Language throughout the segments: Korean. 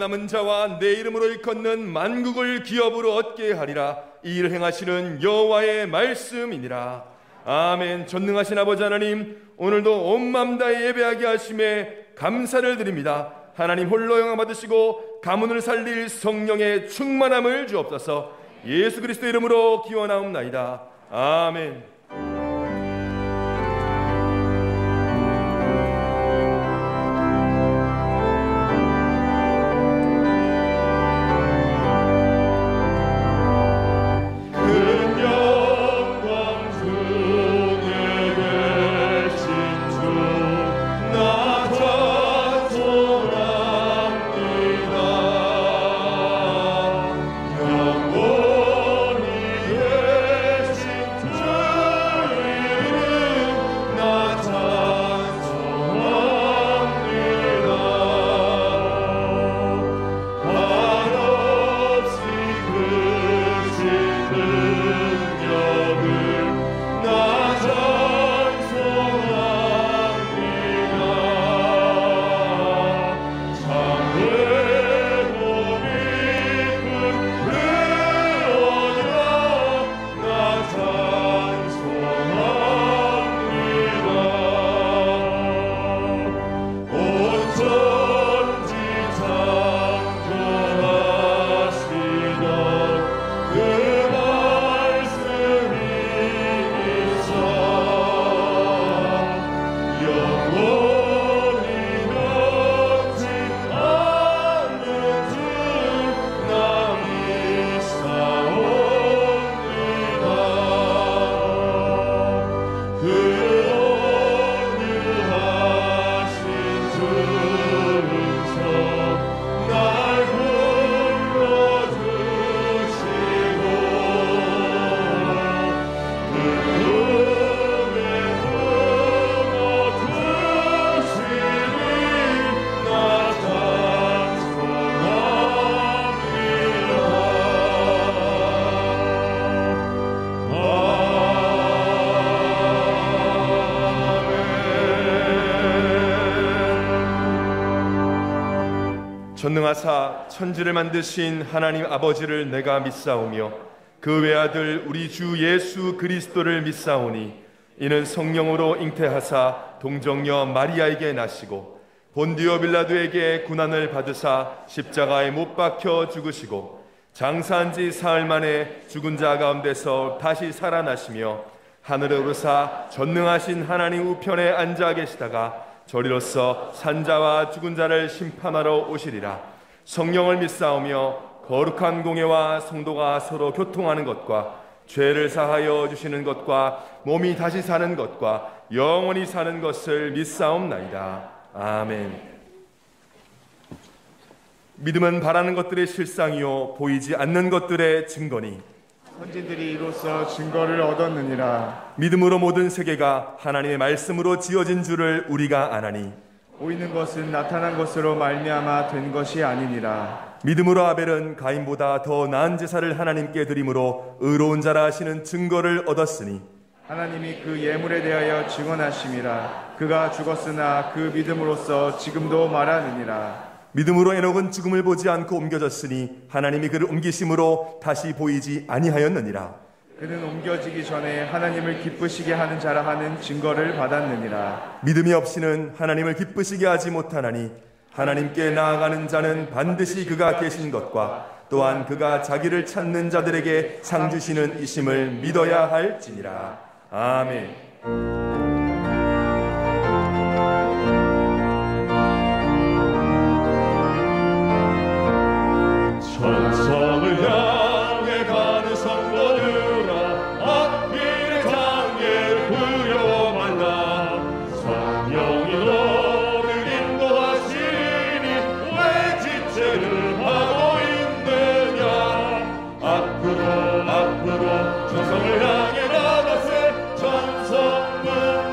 남은 자와 내 이름으로 일컫는 만국을 기업으로 얻게 하리라. 이 일을 행하시는 여호와의 말씀이니라. 아멘. 전능하신 아버지 하나님, 오늘도 온 마음 다해 예배하게 하심에 감사를 드립니다. 하나님 홀로 영광 받으시고 가문을 살릴 성령의 충만함을 주옵소서. 예수 그리스도 이름으로 기원하옵나이다. 아멘. 전능하사 천지를 만드신 하나님 아버지를 내가 믿사오며 그 외아들 우리 주 예수 그리스도를 믿사오니 이는 성령으로 잉태하사 동정녀 마리아에게 나시고 본디오 빌라도에게 고난을 받으사 십자가에 못 박혀 죽으시고 장사한 지 사흘 만에 죽은 자 가운데서 다시 살아나시며 하늘에 오르사 전능하신 하나님 우편에 앉아 계시다가 저리로서 산자와 죽은 자를 심판하러 오시리라. 성령을 믿사오며 거룩한 공예와 성도가 서로 교통하는 것과 죄를 사하여 주시는 것과 몸이 다시 사는 것과 영원히 사는 것을 믿사옵나이다. 아멘. 믿음은 바라는 것들의 실상이요 보이지 않는 것들의 증거니 선진들이 이로써 증거를 얻었느니라. 믿음으로 모든 세계가 하나님의 말씀으로 지어진 줄을 우리가 아나니 보이는 것은 나타난 것으로 말미암아 된 것이 아니니라. 믿음으로 아벨은 가인보다 더 나은 제사를 하나님께 드림으로 의로운 자라 하시는 증거를 얻었으니 하나님이 그 예물에 대하여 증언하심이라. 그가 죽었으나 그 믿음으로써 지금도 말하느니라. 믿음으로 에녹은 죽음을 보지 않고 옮겨졌으니 하나님이 그를 옮기심으로 다시 보이지 아니하였느니라. 그는 옮겨지기 전에 하나님을 기쁘시게 하는 자라 하는 증거를 받았느니라. 믿음이 없이는 하나님을 기쁘시게 하지 못하나니 하나님께 나아가는 자는 반드시 그가 계신 것과 또한 그가 자기를 찾는 자들에게 상 주시는 이심을 믿어야 할지니라. 아멘. 천성을 향해 가는 성도들아, 악길의 장애를 두려워 말라. 성령이 너를 인도하시니 왜 지체를 하고 있느냐. 앞으로 천성을 향해 나가세. 천성은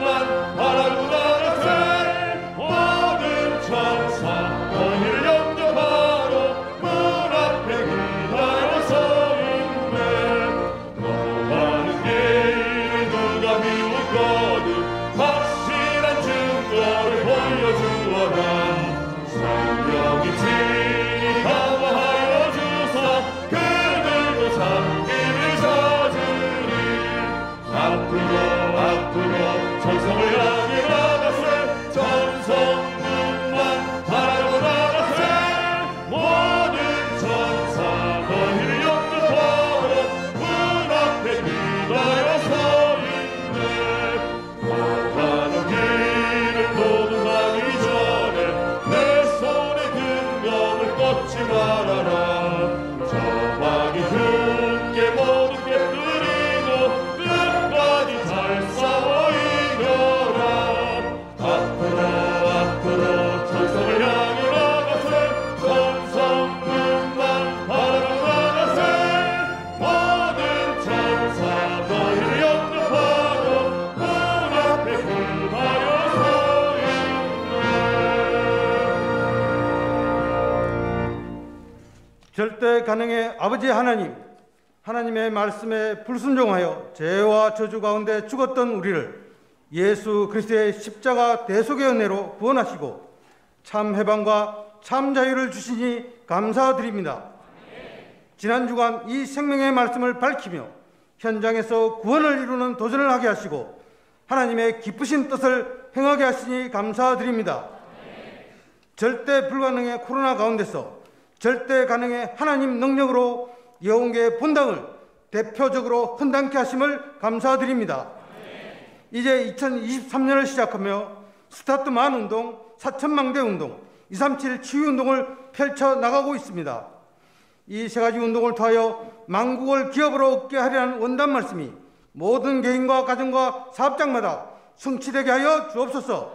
절대 가능의 아버지 하나님, 하나님의 말씀에 불순종하여 죄와 저주 가운데 죽었던 우리를 예수 그리스도의 십자가 대속의 은혜로 구원하시고 참 해방과 참 자유를 주시니 감사드립니다. 지난 주간 이 생명의 말씀을 밝히며 현장에서 구원을 이루는 도전을 하게 하시고 하나님의 기쁘신 뜻을 행하게 하시니 감사드립니다. 절대 불가능의 코로나 가운데서 절대 가능의 하나님 능력으로 예언계의 본당을 대표적으로 헌당케 하심을 감사드립니다. 이제 2023년을 시작하며 스타트만 운동, 4천망대 운동, 237 치유운동을 펼쳐나가고 있습니다. 이 세 가지 운동을 통하여 만국을 기업으로 얻게 하려는 원단 말씀이 모든 개인과 가정과 사업장마다 성취되게 하여 주옵소서.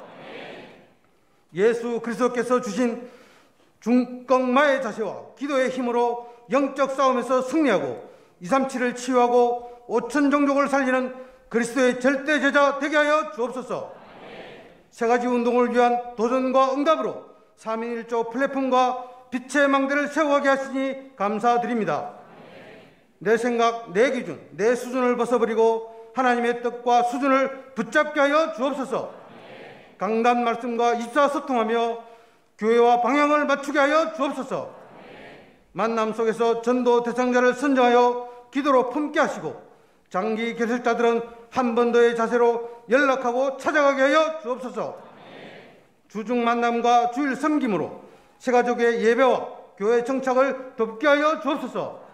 예수 그리스도께서 주신 중꺾마의 자세와 기도의 힘으로 영적 싸움에서 승리하고 237을 치유하고 5천 종족을 살리는 그리스도의 절대 제자 되게 하여 주옵소서. 세 가지 운동을 위한 도전과 응답으로 3인 1조 플랫폼과 빛의 망대를 세워가게 하시니 감사드립니다. 내 생각, 내 기준, 내 수준을 벗어버리고 하나님의 뜻과 수준을 붙잡게 하여 주옵소서. 강단 말씀과 입사 소통하며 교회와 방향을 맞추게 하여 주옵소서. 만남 속에서 전도 대상자를 선정하여 기도로 품게 하시고 장기 개설자들은 한 번 더의 자세로 연락하고 찾아가게 하여 주옵소서. 주중 만남과 주일 섬김으로 세가족의 예배와 교회 정착을 돕게 하여 주옵소서.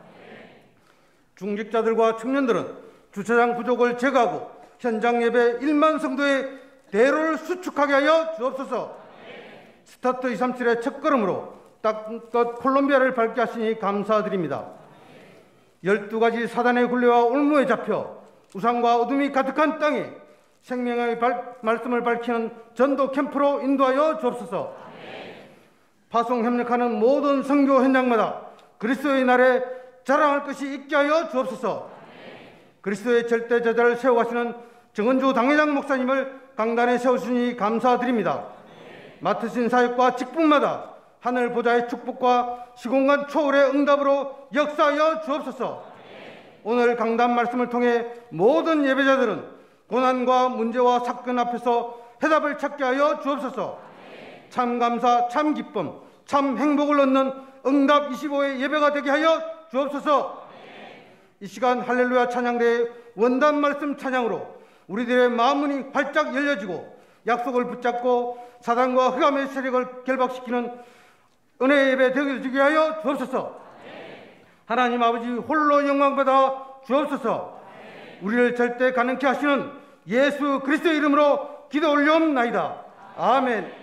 중직자들과 청년들은 주차장 부족을 제거하고 현장 예배 1만 성도의 대로를 수축하게 하여 주옵소서. 스타트 237의 첫걸음으로 땅끝 콜롬비아를 밟게 하시니 감사드립니다. 12가지 사단의 굴레와 올무에 잡혀 우상과 어둠이 가득한 땅에 생명의 말씀을 밝히는 전도 캠프로 인도하여 주옵소서. 파송 협력하는 모든 선교 현장마다 그리스도의 날에 자랑할 것이 있게 하여 주옵소서. 그리스도의 절대 제자를 세워가시는 정은주 당회장 목사님을 강단에 세우시니 감사드립니다. 맡으신 사역과 직분마다 하늘 보좌의 축복과 시공간 초월의 응답으로 역사하여 주옵소서. 오늘 강단 말씀을 통해 모든 예배자들은 고난과 문제와 사건 앞에서 해답을 찾게 하여 주옵소서. 참 감사, 참 기쁨, 참 행복을 얻는 응답 25의 예배가 되게 하여 주옵소서. 이 시간 할렐루야 찬양대의 원단 말씀 찬양으로 우리들의 마음문이 활짝 열려지고 약속을 붙잡고 사단과 흑암의 세력을 결박시키는 은혜의 예배 되게 하여 주옵소서. 하나님 아버지 홀로 영광받아 주옵소서. 우리를 절대 가능케 하시는 예수 그리스도의 이름으로 기도 올려옵나이다. 아멘.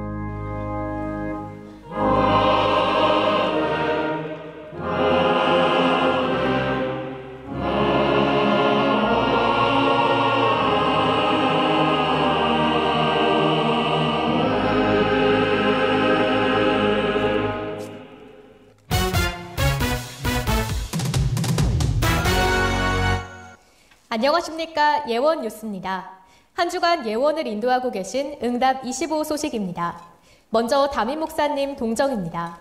안녕하십니까. 예원 뉴스입니다. 한 주간 예원을 인도하고 계신 응답 25 소식입니다. 먼저 담임 목사님 동정입니다.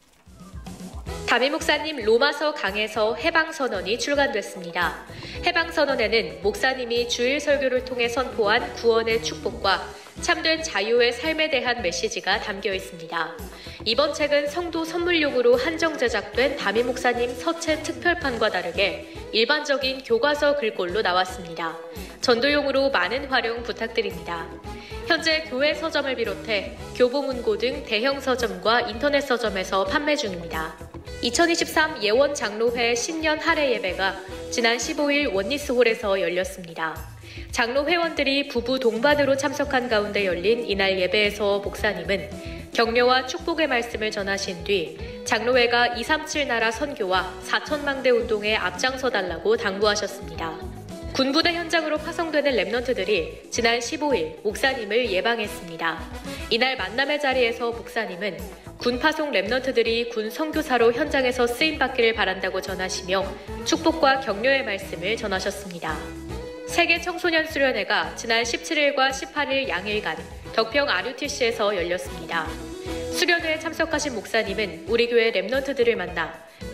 담임 목사님 로마서 강에서 해방선언이 출간됐습니다. 해방선언에는 목사님이 주일 설교를 통해 선포한 구원의 축복과 참된 자유의 삶에 대한 메시지가 담겨 있습니다. 이번 책은 성도 선물용으로 한정 제작된 담임 목사님 서체 특별판과 다르게 일반적인 교과서 글꼴로 나왔습니다. 전도용으로 많은 활용 부탁드립니다. 현재 교회 서점을 비롯해 교보문고 등 대형 서점과 인터넷 서점에서 판매 중입니다. 2023 예원 장로회 신년 할애 예배가 지난 15일 원리스홀에서 열렸습니다. 장로 회원들이 부부 동반으로 참석한 가운데 열린 이날 예배에서 목사님은 격려와 축복의 말씀을 전하신 뒤 장로회가 237 나라 선교와 4천망대 운동에 앞장서 달라고 당부하셨습니다. 군부대 현장으로 파송되는 랩런트들이 지난 15일 목사님을 예방했습니다. 이날 만남의 자리에서 목사님은 군 파송 랩런트들이 군 선교사로 현장에서 쓰임받기를 바란다고 전하시며 축복과 격려의 말씀을 전하셨습니다. 세계 청소년 수련회가 지난 17일과 18일 양일간 덕평 RUTC에서 열렸습니다. 수련회에 참석하신 목사님은 우리 교회 랩런트들을 만나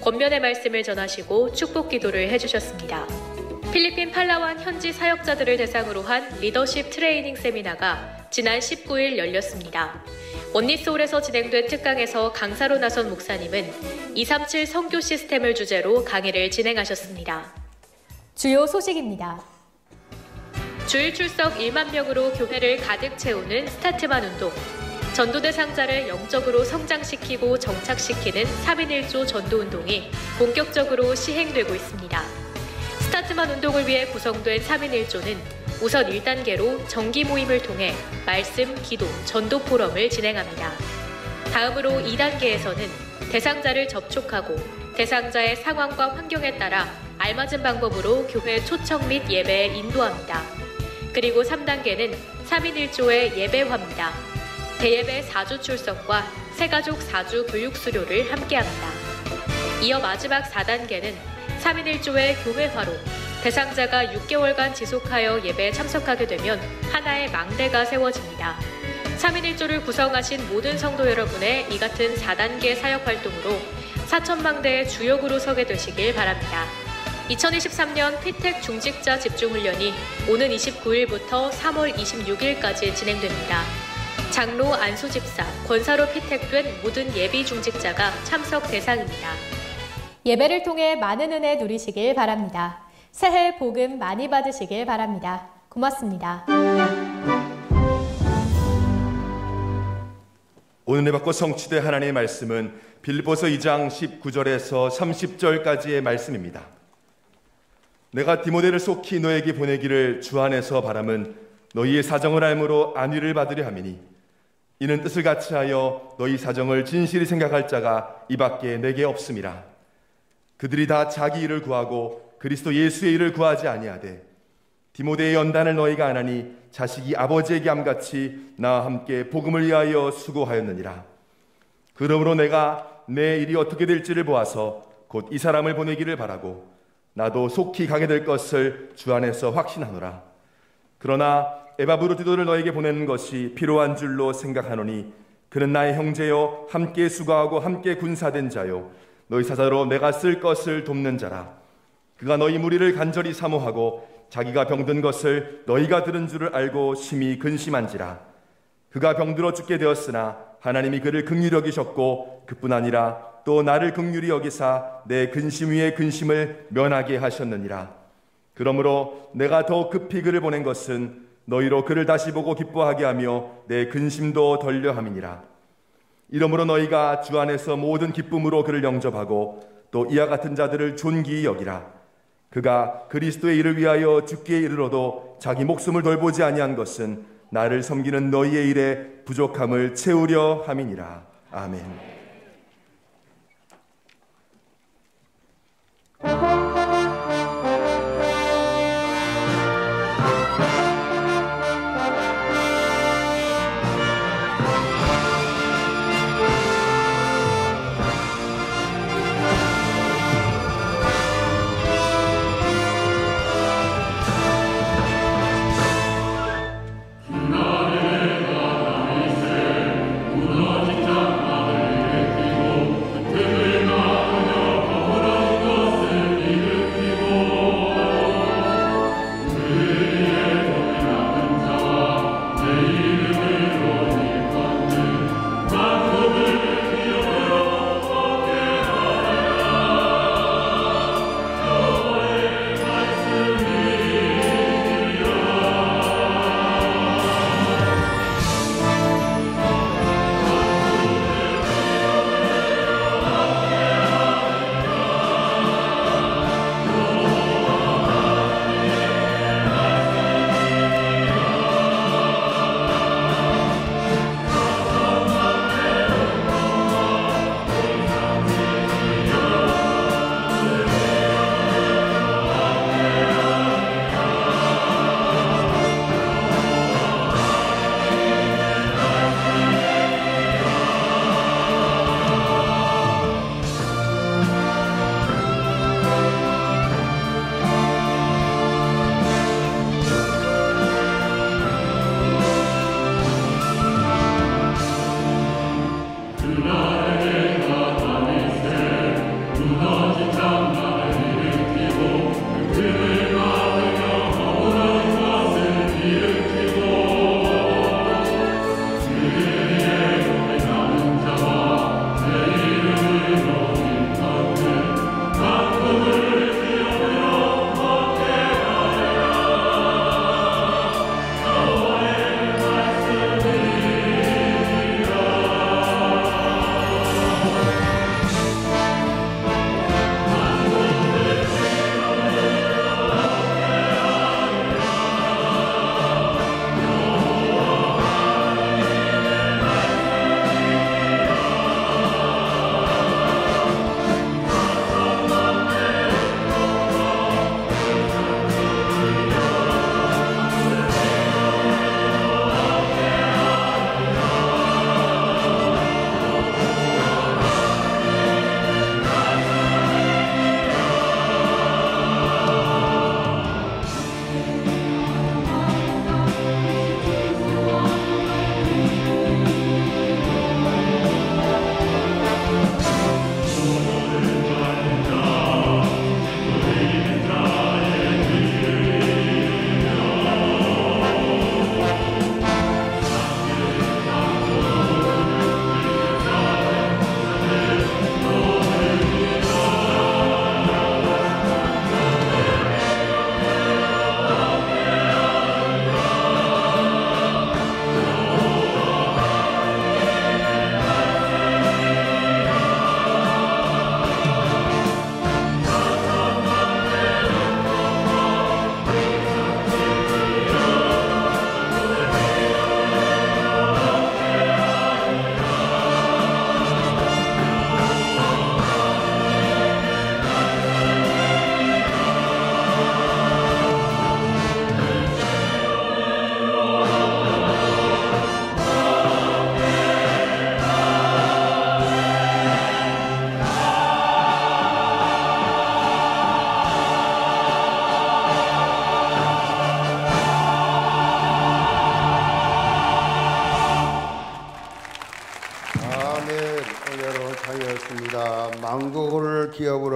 권면의 말씀을 전하시고 축복 기도를 해주셨습니다. 필리핀 팔라완 현지 사역자들을 대상으로 한 리더십 트레이닝 세미나가 지난 19일 열렸습니다. 원리소울에서 진행된 특강에서 강사로 나선 목사님은 237 선교 시스템을 주제로 강의를 진행하셨습니다. 주요 소식입니다. 주일 출석 1만 명으로 교회를 가득 채우는 스타트만 운동. 전도 대상자를 영적으로 성장시키고 정착시키는 3인 1조 전도운동이 본격적으로 시행되고 있습니다. 스타트만 운동을 위해 구성된 3인 1조는 우선 1단계로 정기 모임을 통해 말씀, 기도, 전도 포럼을 진행합니다. 다음으로 2단계에서는 대상자를 접촉하고 대상자의 상황과 환경에 따라 알맞은 방법으로 교회 초청 및 예배에 인도합니다. 그리고 3단계는 3인 1조의 예배화입니다. 대예배 4주 출석과 새가족 4주 교육 수료를 함께합니다. 이어 마지막 4단계는 3인 1조의 교회화로 대상자가 6개월간 지속하여 예배에 참석하게 되면 하나의 망대가 세워집니다. 3인 1조를 구성하신 모든 성도 여러분의 이 같은 4단계 사역 활동으로 4천망대의 주역으로 서게 되시길 바랍니다. 2023년 피텍 중직자 집중훈련이 오는 29일부터 3월 26일까지 진행됩니다. 장로, 안수집사, 권사로 피택된 모든 예비 중직자가 참석 대상입니다. 예배를 통해 많은 은혜 누리시길 바랍니다. 새해 복음 많이 받으시길 바랍니다. 고맙습니다. 오늘 받고 성취된 하나님의 말씀은 빌립보서 2장 19절에서 30절까지의 말씀입니다. 내가 디모데를 속히 너에게 보내기를 주 안에서 바람은 너희의 사정을 알므로 안위를 받으려 함이니 이는 뜻을 같이 하여 너희 사정을 진실히 생각할 자가 이 밖에 내게 없음이라. 그들이 다 자기 일을 구하고 그리스도 예수의 일을 구하지 아니하되 디모데의 연단을 너희가 안 하니 자식이 아버지에게 함같이 나와 함께 복음을 위하여 수고하였느니라. 그러므로 내가 내 일이 어떻게 될지를 보아서 곧 이 사람을 보내기를 바라고 나도 속히 가게 될 것을 주 안에서 확신하노라. 그러나 에바브로디도를 너에게 보내는 것이 필요한 줄로 생각하노니 그는 나의 형제요 함께 수고하고 함께 군사된 자요 너희 사자로 내가 쓸 것을 돕는 자라. 그가 너희 무리를 간절히 사모하고 자기가 병든 것을 너희가 들은 줄을 알고 심히 근심한지라. 그가 병들어 죽게 되었으나 하나님이 그를 긍휼히 여기셨고 그뿐 아니라 또 나를 긍휼히 여기사 내 근심 위에 근심을 면하게 하셨느니라. 그러므로 내가 더 급히 그를 보낸 것은 너희로 그를 다시 보고 기뻐하게 하며 내 근심도 덜려 함이니라. 이러므로 너희가 주 안에서 모든 기쁨으로 그를 영접하고 또 이와 같은 자들을 존귀히 여기라. 그가 그리스도의 일을 위하여 죽기에 이르러도 자기 목숨을 돌보지 아니한 것은 나를 섬기는 너희의 일에 부족함을 채우려 함이니라. 아멘. 나를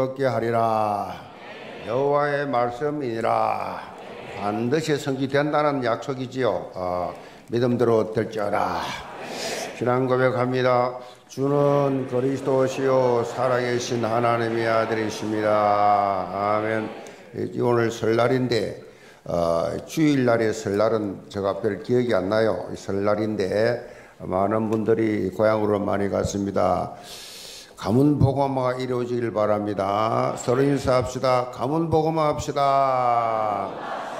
얻게 하리라. 여호와의 말씀이니라. 반드시 성취된다는 약속이지요. 믿음대로 될지어다. 신앙 고백합니다. 주는 그리스도시요 살아계신 하나님의 아들이십니다. 아멘. 오늘 설날인데 주일날의 설날은 제가 별 기억이 안 나요. 설날인데 많은 분들이 고향으로 많이 갔습니다. 가문복음화가 이루어지길 바랍니다. 서로 인사합시다. 가문복음화 합시다.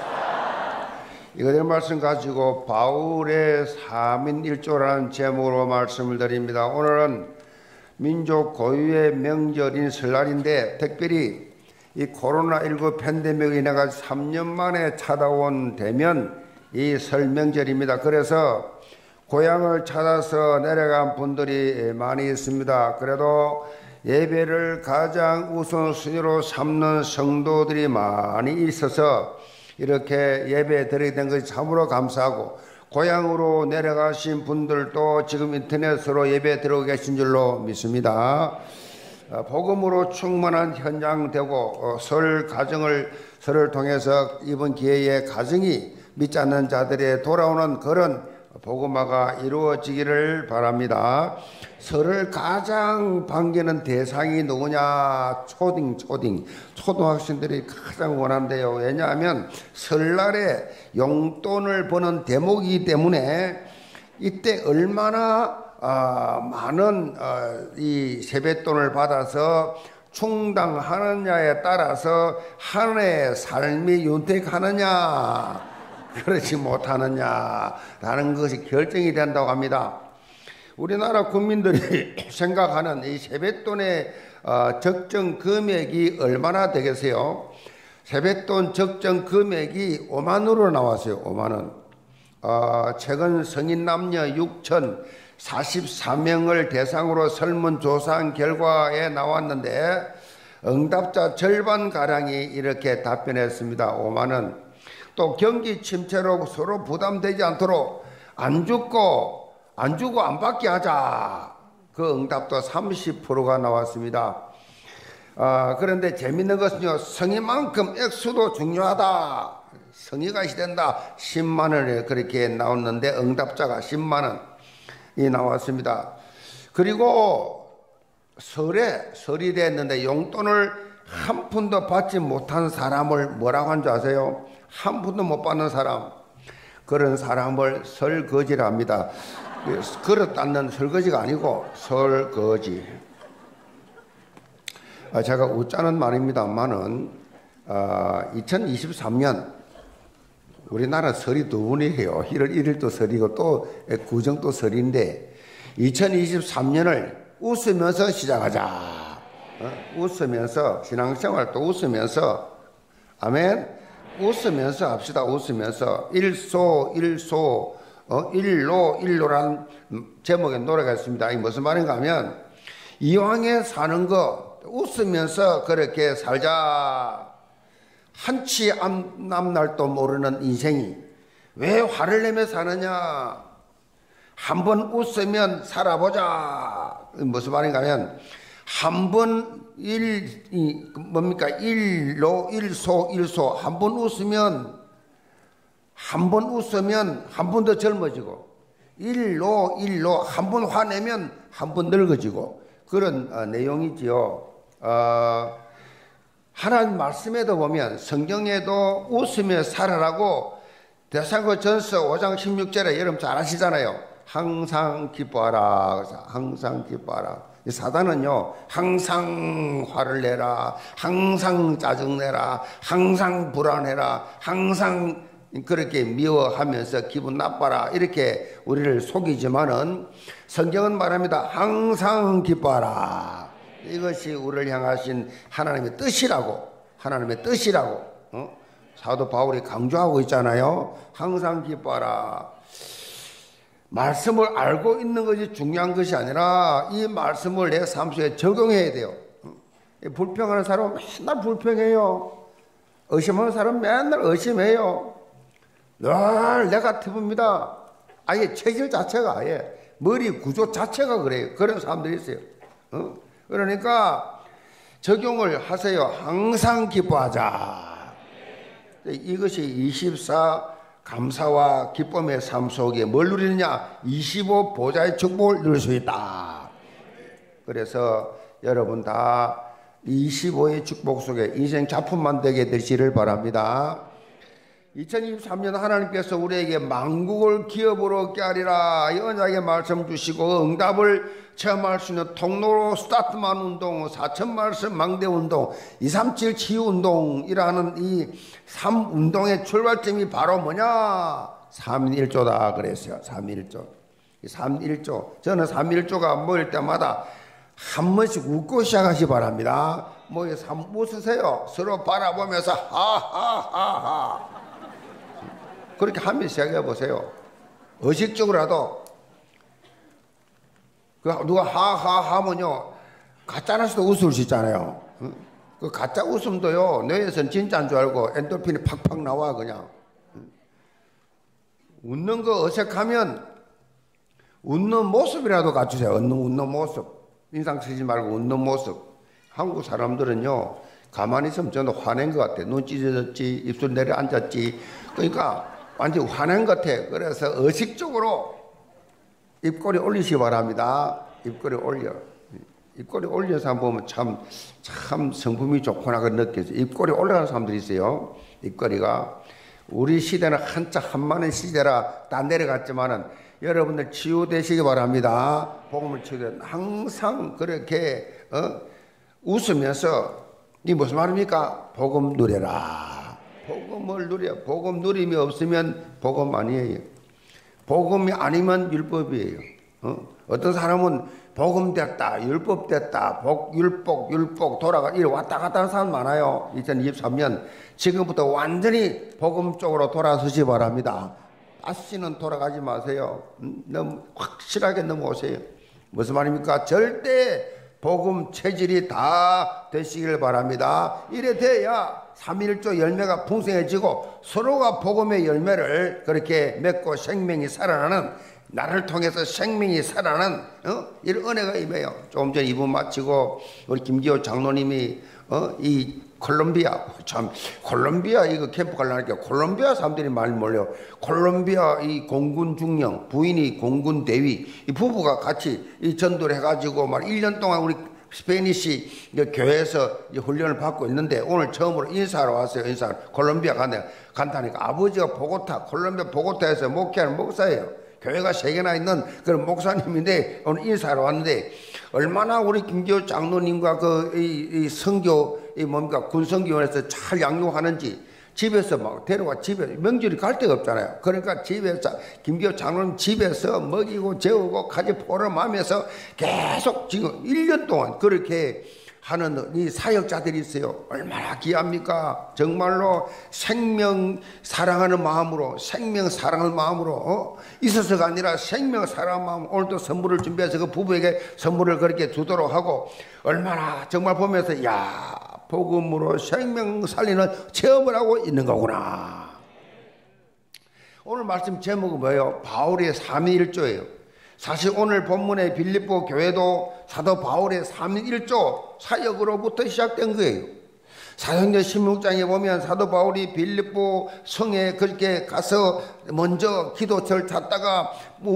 이거의 말씀 가지고 바울의 3인 1조라는 제목으로 말씀을 드립니다. 오늘은 민족 고유의 명절인 설날인데 특별히 이 코로나19 팬데믹으로 인해 3년 만에 찾아온 대면 이 설 명절입니다. 그래서 고향을 찾아서 내려간 분들이 많이 있습니다. 그래도 예배를 가장 우선순위로 삼는 성도들이 많이 있어서 이렇게 예배 드리게 된 것이 참으로 감사하고, 고향으로 내려가신 분들도 지금 인터넷으로 예배 들어오고 계신 줄로 믿습니다. 복음으로 충만한 현장 되고 설을 통해서 이번 기회에 가정이 믿지 않는 자들의 돌아오는 그런 복음화가 이루어지기를 바랍니다. 설을 가장 반기는 대상이 누구냐? 초등학생들이 가장 원한대요. 왜냐하면 설날에 용돈을 버는 대목이기 때문에 이때 얼마나 많은 이 세뱃돈을 받아서 충당하느냐에 따라서 한 해의 삶이 윤택하느냐 그렇지 못하느냐라는 것이 결정이 된다고 합니다. 우리나라 국민들이 생각하는 이 세뱃돈의 적정 금액이 얼마나 되겠어요? 세뱃돈 적정 금액이 5만으로 나왔어요. 5만원. 최근 성인 남녀 6,044명을 대상으로 설문조사한 결과에 나왔는데 응답자 절반가량이 이렇게 답변했습니다. 5만원. 또 경기 침체로 서로 부담되지 않도록 안 주고 안 받게 하자. 그 응답도 30%가 나왔습니다. 그런데 재밌는 것은요, 성의만큼 액수도 중요하다. 성의가 시된다. 10만 원에 그렇게 나왔는데 응답자가 10만원이 나왔습니다. 그리고 설이 됐는데 용돈을 한 푼도 받지 못한 사람을 뭐라고 한 줄 아세요? 한 푼도 못 받는 사람, 그런 사람을 설거지라 합니다. 그릇 닦는 설거지가 아니고 설거지. 제가 웃자는 말입니다만은 2023년 우리나라 설이 두 번이에요. 1월 1일도 설이고 또 구정도 설인데 2023년을 웃으면서 시작하자. 웃으면서 신앙생활도 웃으면서, 아멘. 웃으면서 합시다. 웃으면서. 일로라는 제목의 노래가 있습니다. 이게 무슨 말인가 하면 이왕에 사는 거 웃으면서 그렇게 살자. 한치 앞날도 모르는 인생이 왜 화를 내며 사느냐. 한번 웃으면 살아보자. 무슨 말인가 하면 한번 일소 한 번 웃으면 한 번 더 젊어지고, 일로 한 번 화내면 한 번 늙어지고, 그런 내용이지요. 하나님 말씀에도 보면 성경에도 웃으며 살아라고 데살로니가전서 5장 16절에 여러분 잘 아시잖아요. 항상 기뻐하라. 항상 기뻐하라. 사단은요, 항상 화를 내라, 항상 짜증내라, 항상 불안해라, 항상 그렇게 미워하면서 기분 나빠라, 이렇게 우리를 속이지만은 성경은 말합니다. 항상 기뻐하라. 이것이 우리를 향하신 하나님의 뜻이라고, 사도 바울이 강조하고 있잖아요. 항상 기뻐하라. 말씀을 알고 있는 것이 중요한 것이 아니라 이 말씀을 내 삶 속에 적용해야 돼요. 불평하는 사람은 맨날 불평해요. 의심하는 사람은 맨날 의심해요. 늘 네거티브입니다. 아예 체질 자체가, 아예 머리 구조 자체가 그래요. 그런 사람들이 있어요. 그러니까 적용을 하세요. 항상 기뻐하자. 이것이 24 감사와 기쁨의 삶 속에 뭘 누리느냐? 25 보좌의 축복을 누릴 수 있다. 그래서 여러분 다 25의 축복 속에 인생 작품만 되게 되시를 바랍니다. 2023년 하나님께서 우리에게 만국을 기업으로 얻게 하리라 이 언약의 말씀 주시고 응답을 체험할 수 있는 통로로 스타트만 운동, 4천 말씀 망대 운동, 237 치유 운동이라는 이 3운동의 출발점이 바로 뭐냐? 3.1조다 그랬어요. 3.1조. 3.1조. 저는 3.1조가 모일 때마다 한 번씩 웃고 시작하시 바랍니다. 모여서 한번 웃으세요. 서로 바라보면서 하하하하. 그렇게 하면 시작해 보세요. 의식적으로라도 누가 하하 하면요 가짜나서도 웃을 수 있잖아요. 그 가짜 웃음도요 뇌에서는 진짜인 줄 알고 엔돌핀이 팍팍 나와. 그냥 웃는 거 어색하면 웃는 모습이라도 갖추세요. 웃는 모습. 인상 쓰지 말고 웃는 모습. 한국 사람들은요 가만히 있으면 저는 화낸 것 같아. 눈 찢어졌지, 입술 내려앉았지. 그러니까 완전 화낸 것 같아. 그래서 의식적으로 입꼬리 올리시기 바랍니다. 입꼬리 올려. 입꼬리 올려서 한번 보면 참 성품이 좋구나 그 느껴져요. 입꼬리 올라가는 사람들이 있어요. 입꼬리가. 우리 시대는 한자 한마는 시대라 다 내려갔지만은 여러분들 치유되시기 바랍니다. 복음을 치유되 항상 그렇게 웃으면서 이 무슨 말입니까? 복음 누려라. 복음을 누려. 복음 누림이 없으면 복음 아니에요. 복음이 아니면 율법이에요. 어떤 사람은 복음 됐다, 율법 됐다, 율법 돌아가 이렇게 왔다 갔다 하는 사람 많아요. 2023년 지금부터 완전히 복음 쪽으로 돌아서시 바랍니다. 다시는 돌아가지 마세요. 너무 확실하게 넘어오세요. 무슨 말입니까? 절대 복음 체질이 다 되시길 바랍니다. 이래 돼야 3.1조 열매가 풍성해지고 서로가 복음의 열매를 그렇게 맺고 생명이 살아나는, 나를 통해서 생명이 살아나는 이런 은혜가 임해요. 조금 전에 이분 마치고 우리 김기호 장로님이 이 콜롬비아, 참 콜롬비아 이거 캠프 가려니까 콜롬비아 사람들이 많이 몰려. 콜롬비아 이 공군 중령, 부인이 공군 대위, 이 부부가 같이 이 전도를 해가지고 막 1년 동안 우리 스페니시 교회에서 훈련을 받고 있는데 오늘 처음으로 인사하러 왔어요. 콜롬비아 간다니까 아버지가 콜롬비아 보고타에서 목회하는 목사예요. 교회가 3개나 있는 그런 목사님인데 오늘 인사하러 왔는데 얼마나 우리 김기호 장로님과 이 선교 군선교원에서 잘 양육하는지 집에서 막 데려와. 집에 명절이 갈 데가 없잖아요. 그러니까 집에서 김기호 장로님 집에서 먹이고 재우고 가지 포럼하면서 계속 지금 1년 동안 그렇게 하는 이 사역자들이 있어요. 얼마나 귀합니까? 정말로 생명 사랑하는 마음으로 있어서가 아니라 생명 사랑하는 마음. 오늘도 선물을 준비해서 그 부부에게 선물을 그렇게 주도록 하고 얼마나 정말 보면서 야, 복음으로 생명 살리는 체험을 하고 있는 거구나. 오늘 말씀 제목은 뭐예요? 바울의 3.1조예요. 사실 오늘 본문의 빌립보 교회도 사도 바울의 3.1조 사역으로부터 시작된 거예요. 사도행전 16장에 보면 사도 바울이 빌립보 성에 그렇게 가서 먼저 기도처를 찾다가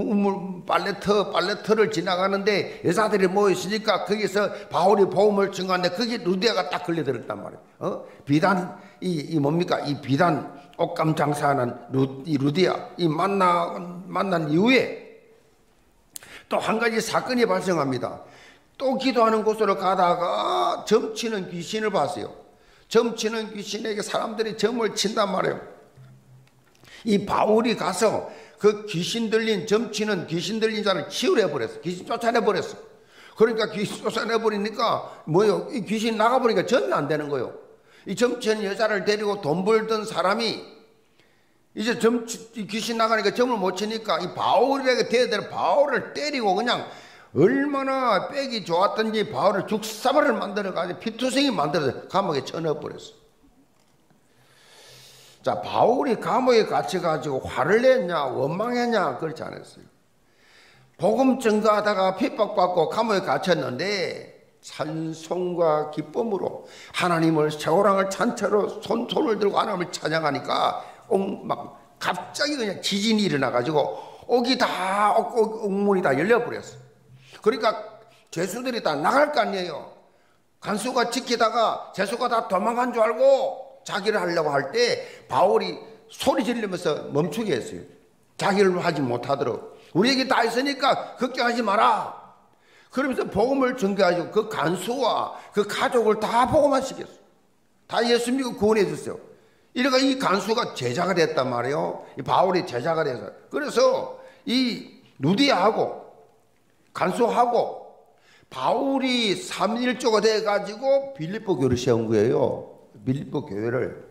빨래터를 지나가는데 여자들이 모였으니까 거기서 바울이 복음을 증거하는데 거기 루디아가 딱 걸려들었단 말이에요. 비단 이 뭡니까? 이 비단 옷감 장사하는 이 루디아 이 만난 이후에 또 한 가지 사건이 발생합니다. 또 기도하는 곳으로 가다가 점치는 귀신을 봤어요. 점치는 귀신에게 사람들이 점을 친단 말이에요. 이 바울이 가서 그 점치는 귀신 들린 자를 치유해버렸어. 귀신 쫓아내버렸어. 그러니까 귀신 쫓아내버리니까 뭐요? 이 귀신 나가버리니까 점이 안 되는 거예요. 이 점치는 여자를 데리고 돈 벌던 사람이 이제 귀신 나가니까 점을 못 치니까 이 바울에게 대대로 바울을 때리고 그냥 얼마나 빼기 좋았던지 바울을 죽사발을 만들어가지고 피투성이 만들어서 감옥에 쳐넣어버렸어. 자, 바울이 감옥에 갇혀가지고 화를 냈냐 원망했냐 그렇지 않았어요. 복음 증거하다가 핍박받고 감옥에 갇혔는데 찬송과 기쁨으로 하나님을 세월왕을 잔처로 손을 들고 하나님을 찬양하니까 막 갑자기 그냥 지진이 일어나가지고 옥이 다 옥문이 다 열려버렸어. 그러니까 죄수들이 다 나갈 거 아니에요. 간수가 지키다가 죄수가 다 도망간 줄 알고 자기를 하려고 할 때 바울이 소리 지르면서 멈추게 했어요. 자기를 하지 못하도록. 우리에게 다 있으니까 걱정하지 마라. 그러면서 복음을 전개하시고 그 간수와 그 가족을 다 복음화 시켰어요. 다 예수 믿고 구원해 줬어요. 이러니까 이 간수가 제자가 됐단 말이에요. 이 바울이 제자가 돼서. 그래서 이 루디아하고 간수하고 바울이 3.1조가 돼가지고 빌립보 교회를 세운 거예요. 빌립보 교회를.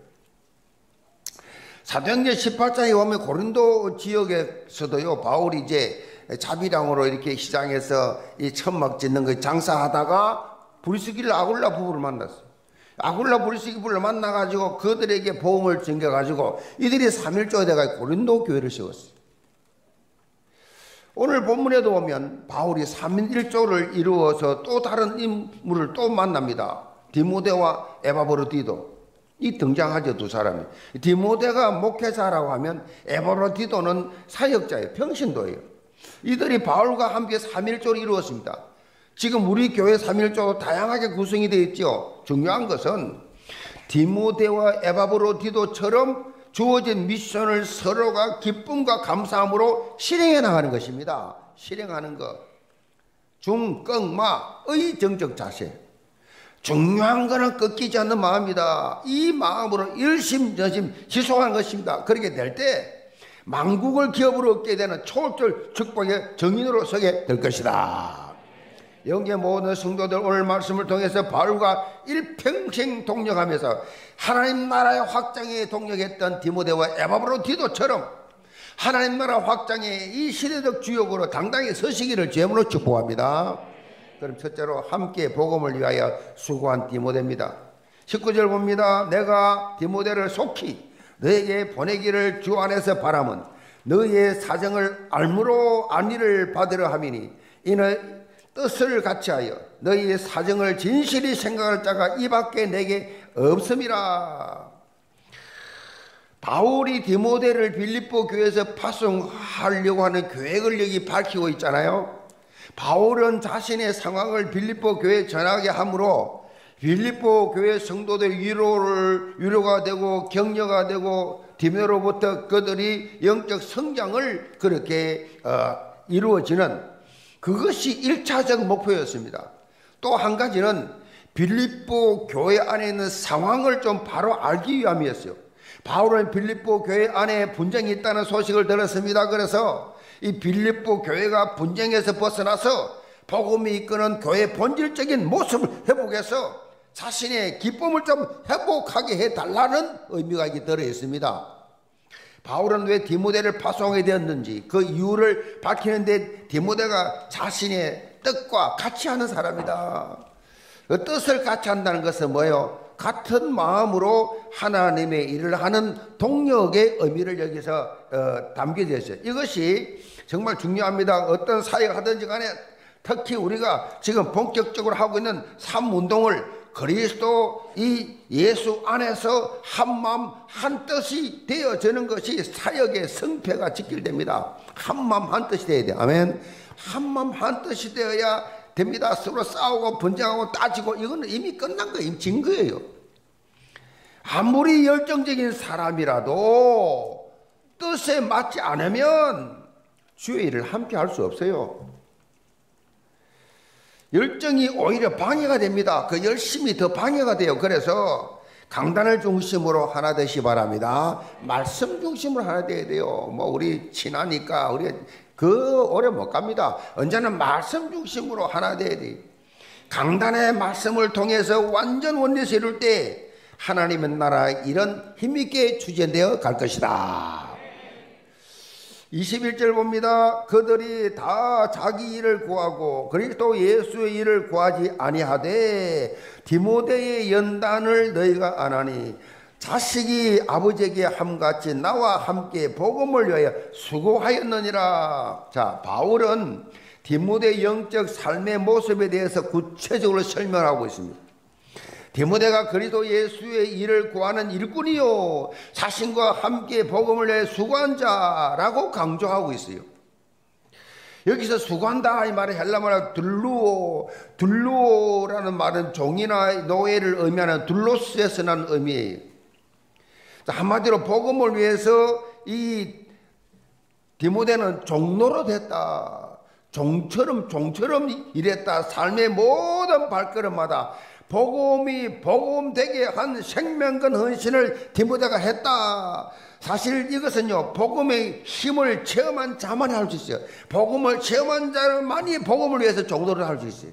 사도행전 18장에 보면 고린도 지역에서도요, 바울이 이제 자비량으로 이렇게 시장에서 이 천막 짓는 거 장사하다가 브리스길라 아굴라 부부를 만났어요. 아굴라 브리스기 부부를 만나가지고 그들에게 복음을 전겨가지고 이들이 3.1조가 돼가지고 고린도 교회를 세웠어요. 오늘 본문에도 보면 바울이 3.1조를 이루어서 또 다른 인물을 또 만납니다. 디모데와 에바브로디도. 이 등장하죠, 두 사람이. 디모데가 목회자라고 하면 에바브로디도는 사역자예요. 평신도예요. 이들이 바울과 함께 3.1조를 이루었습니다. 지금 우리 교회 3.1조도 다양하게 구성이 되어 있죠. 중요한 것은 디모데와 에바브로디도처럼 주어진 미션을 서로가 기쁨과 감사함으로 실행해 나가는 것입니다. 실행하는 것. 중껑마의 정적 자세. 중요한 거는 꺾이지 않는 마음이다. 이 마음으로 일심전심 지속하는 것입니다. 그렇게 될 때 만국을 기업으로 얻게 되는 초월절 축복의 정인으로 서게 될 것이다. 영계 모든 성도들 오늘 말씀을 통해서 바울과 일평생 동력하면서 하나님 나라의 확장에 동력했던 디모데와 에바브로디도처럼 하나님 나라 확장의 이 시대적 주역으로 당당히 서시기를 주님으로 축복합니다. 그럼 첫째로 함께 복음을 위하여 수고한 디모데입니다. 19절 봅니다. 내가 디모데를 속히 너에게 보내기를 주 안에서 바람은 너의 사정을 알므로 안위를 받으려 함이니 이는 뜻을 같이하여 너희의 사정을 진실히 생각할 자가 이 밖에 내게 없음이라. 바울이 디모데를 빌립보 교회에서 파송하려고 하는 계획을 여기 밝히고 있잖아요. 바울은 자신의 상황을 빌립보 교회에 전하게 함으로 빌립보 교회 성도들 위로가 되고 격려가 되고 디모데로부터 그들이 영적 성장을 그렇게 이루어지는 그것이 1차적 목표였습니다. 또 한 가지는 빌립보 교회 안에 있는 상황을 좀 바로 알기 위함이었어요. 바울은 빌립보 교회 안에 분쟁이 있다는 소식을 들었습니다. 그래서 이 빌립보 교회가 분쟁에서 벗어나서 복음이 이끄는 교회의 본질적인 모습을 회복해서 자신의 기쁨을 좀 회복하게 해달라는 의미가 여기 들어있습니다. 바울은 왜 디모데를 파송하게 되었는지 그 이유를 밝히는데 디모데가 자신의 뜻과 같이 하는 사람이다. 그 뜻을 같이 한다는 것은 뭐예요? 같은 마음으로 하나님의 일을 하는 동력의 의미를 여기서 담겨져 있어요. 이것이 정말 중요합니다. 어떤 사역을 하든지 간에 특히 우리가 지금 본격적으로 하고 있는 삶운동을 그리스도 이 예수 안에서 한 마음 한 뜻이 되어지는 것이 사역의 성패가 직결됩니다. 한 마음 한 뜻이 되어야 돼요. 아멘. 한 마음 한 뜻이 되어야 됩니다. 서로 싸우고 분쟁하고 따지고 이거는 이미 끝난 거예요. 이미 진 거예요. 아무리 열정적인 사람이라도 뜻에 맞지 않으면 주의 일을 함께 할 수 없어요. 열정이 오히려 방해가 됩니다. 그 열심이 더 방해가 돼요. 그래서 강단을 중심으로 하나 되시 바랍니다. 말씀 중심으로 하나 돼야 돼요. 뭐 우리 친하니까 우리 그 오래 못 갑니다. 언제나 말씀 중심으로 하나 돼야 돼요. 강단의 말씀을 통해서 완전 원리에서 이룰 때 하나님의 나라 일은 힘있게 추진되어 갈 것이다. 21절 봅니다. 그들이 다 자기 일을 구하고 그리스도 예수의 일을 구하지 아니하되 디모데의 연단을 너희가 안 하니 자식이 아버지에게 함같이 나와 함께 복음을 위하여 수고하였느니라. 자, 바울은 디모데 영적 삶의 모습에 대해서 구체적으로 설명하고 있습니다. 디모데가 그리스도 예수의 일을 구하는 일꾼이요 자신과 함께 복음을 내 수고한 자라고 강조하고 있어요. 여기서 수고한다 이 말은 헬라말로 둘루오라는 말은 종이나 노예를 의미하는 둘로스에서 난 의미예요. 한마디로 복음을 위해서 이 디모데는 종로로 됐다. 종처럼 일했다. 삶의 모든 발걸음마다 복음이 복음되게 한 생명건 헌신을 디모데가 했다. 사실 이것은요, 복음의 힘을 체험한 자만 할 수 있어요. 복음을 체험한 자만이 복음을 위해서 종로를 할 수 있어요.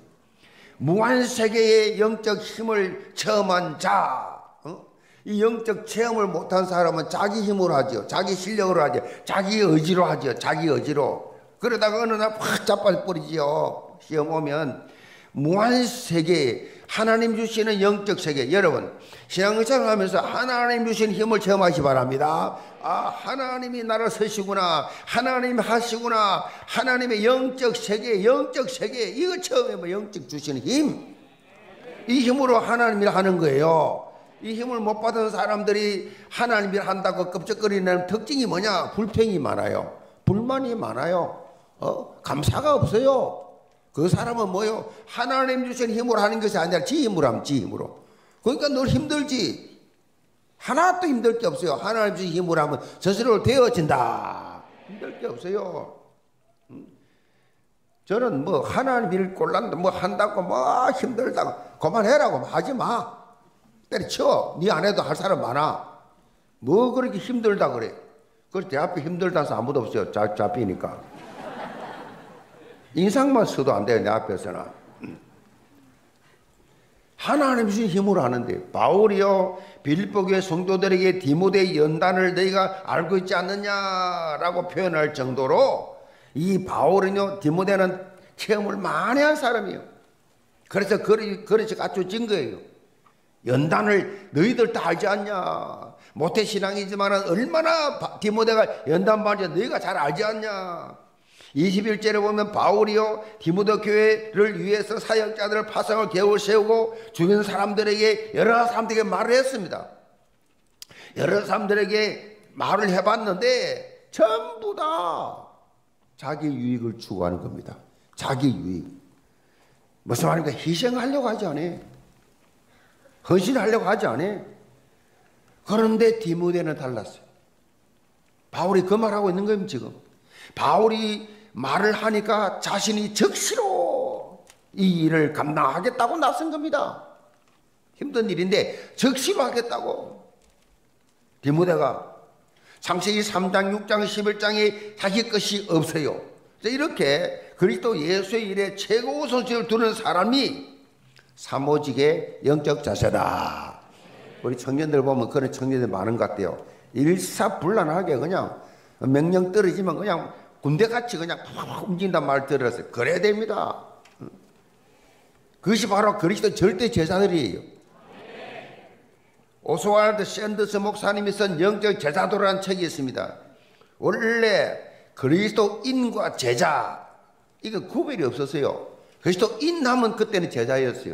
무한세계의 영적 힘을 체험한 자, 이 영적 체험을 못한 사람은 자기 힘으로 하죠. 자기 실력으로 하죠. 자기 의지로 하죠. 자기 의지로. 그러다가 어느 날 확 자빠져버리지요. 시험 오면. 무한세계, 하나님 주시는 영적 세계. 여러분, 신앙생활 하면서 하나님 주신 힘을 체험하시기 바랍니다. 아, 하나님이 나를 서시구나. 하나님 하시구나. 하나님의 영적 세계. 이거 처음에 영적 주시는 힘. 이 힘으로 하나님 일 하는 거예요. 이 힘을 못 받은 사람들이 하나님 일 한다고 껍적거리는 특징이 뭐냐? 불평이 많아요. 불만이 많아요. 감사가 없어요. 그 사람은 뭐요? 하나님 주신 힘으로 하는 것이 아니라 지 힘으로 하면 지 힘으로. 그러니까 늘 힘들지. 하나도 힘들 게 없어요. 하나님 주신 힘으로 하면 스스로 되어진다. 힘들 게 없어요. 저는 뭐 하나님 일을 골랐는데 뭐 한다고 뭐 힘들다고 그만해라고 하지 마. 때려쳐. 네 안 해도 할 사람 많아. 뭐 그렇게 힘들다 그래. 그래서 제 앞에 힘들다 해서 아무도 없어요. 잡히니까. 인상만 써도 안 돼요. 내 앞에서는. 하나님 주신 힘으로 하는데 바울이요 빌립보 교회 성도들에게 디모데의 연단을 너희가 알고 있지 않느냐라고 표현할 정도로 이 바울은요 디모데는 체험을 많이 한 사람이에요. 그래서 그릇이 갖춰진 거예요. 연단을 너희들 다 알지 않냐. 모태신앙이지만 얼마나 디모데가 연단 받는지 너희가 잘 알지 않냐. 21절에 보면 바울이요 디모데 교회를 위해서 사역자들을 파송을 계획을 세우고 주변 사람들에게 여러 사람들에게 말을 했습니다. 여러 사람들에게 말을 해봤는데 전부 다 자기 유익을 추구하는 겁니다. 자기 유익. 무슨 말입니까? 희생하려고 하지 않아요. 헌신하려고 하지 않아요. 그런데 디모데는 달랐어요. 바울이 그 말하고 있는 거예요. 지금 바울이 말을 하니까 자신이 적시로 이 일을 감당하겠다고 나선 겁니다. 힘든 일인데 적시로 하겠다고. 디모데가 창세기 3장, 6장, 11장에 자기 것이 없어요. 이렇게 그리스도 예수의 일에 최고 우선순위를 두는 사람이 사모직의 영적 자세다. 우리 청년들 보면 그런 청년들 많은 것 같아요. 일사불란하게 그냥 명령 떨어지면 그냥 군대같이 그냥 움직인단 말 들었어요. 그래야 됩니다. 그것이 바로 그리스도 절대 제자들이에요. 오스왈드 샌더스 목사님이 쓴 영적 제자도라는 책이 있습니다. 원래 그리스도인과 제자 이거 구별이 없었어요. 그리스도인 하면 그때는 제자였어요.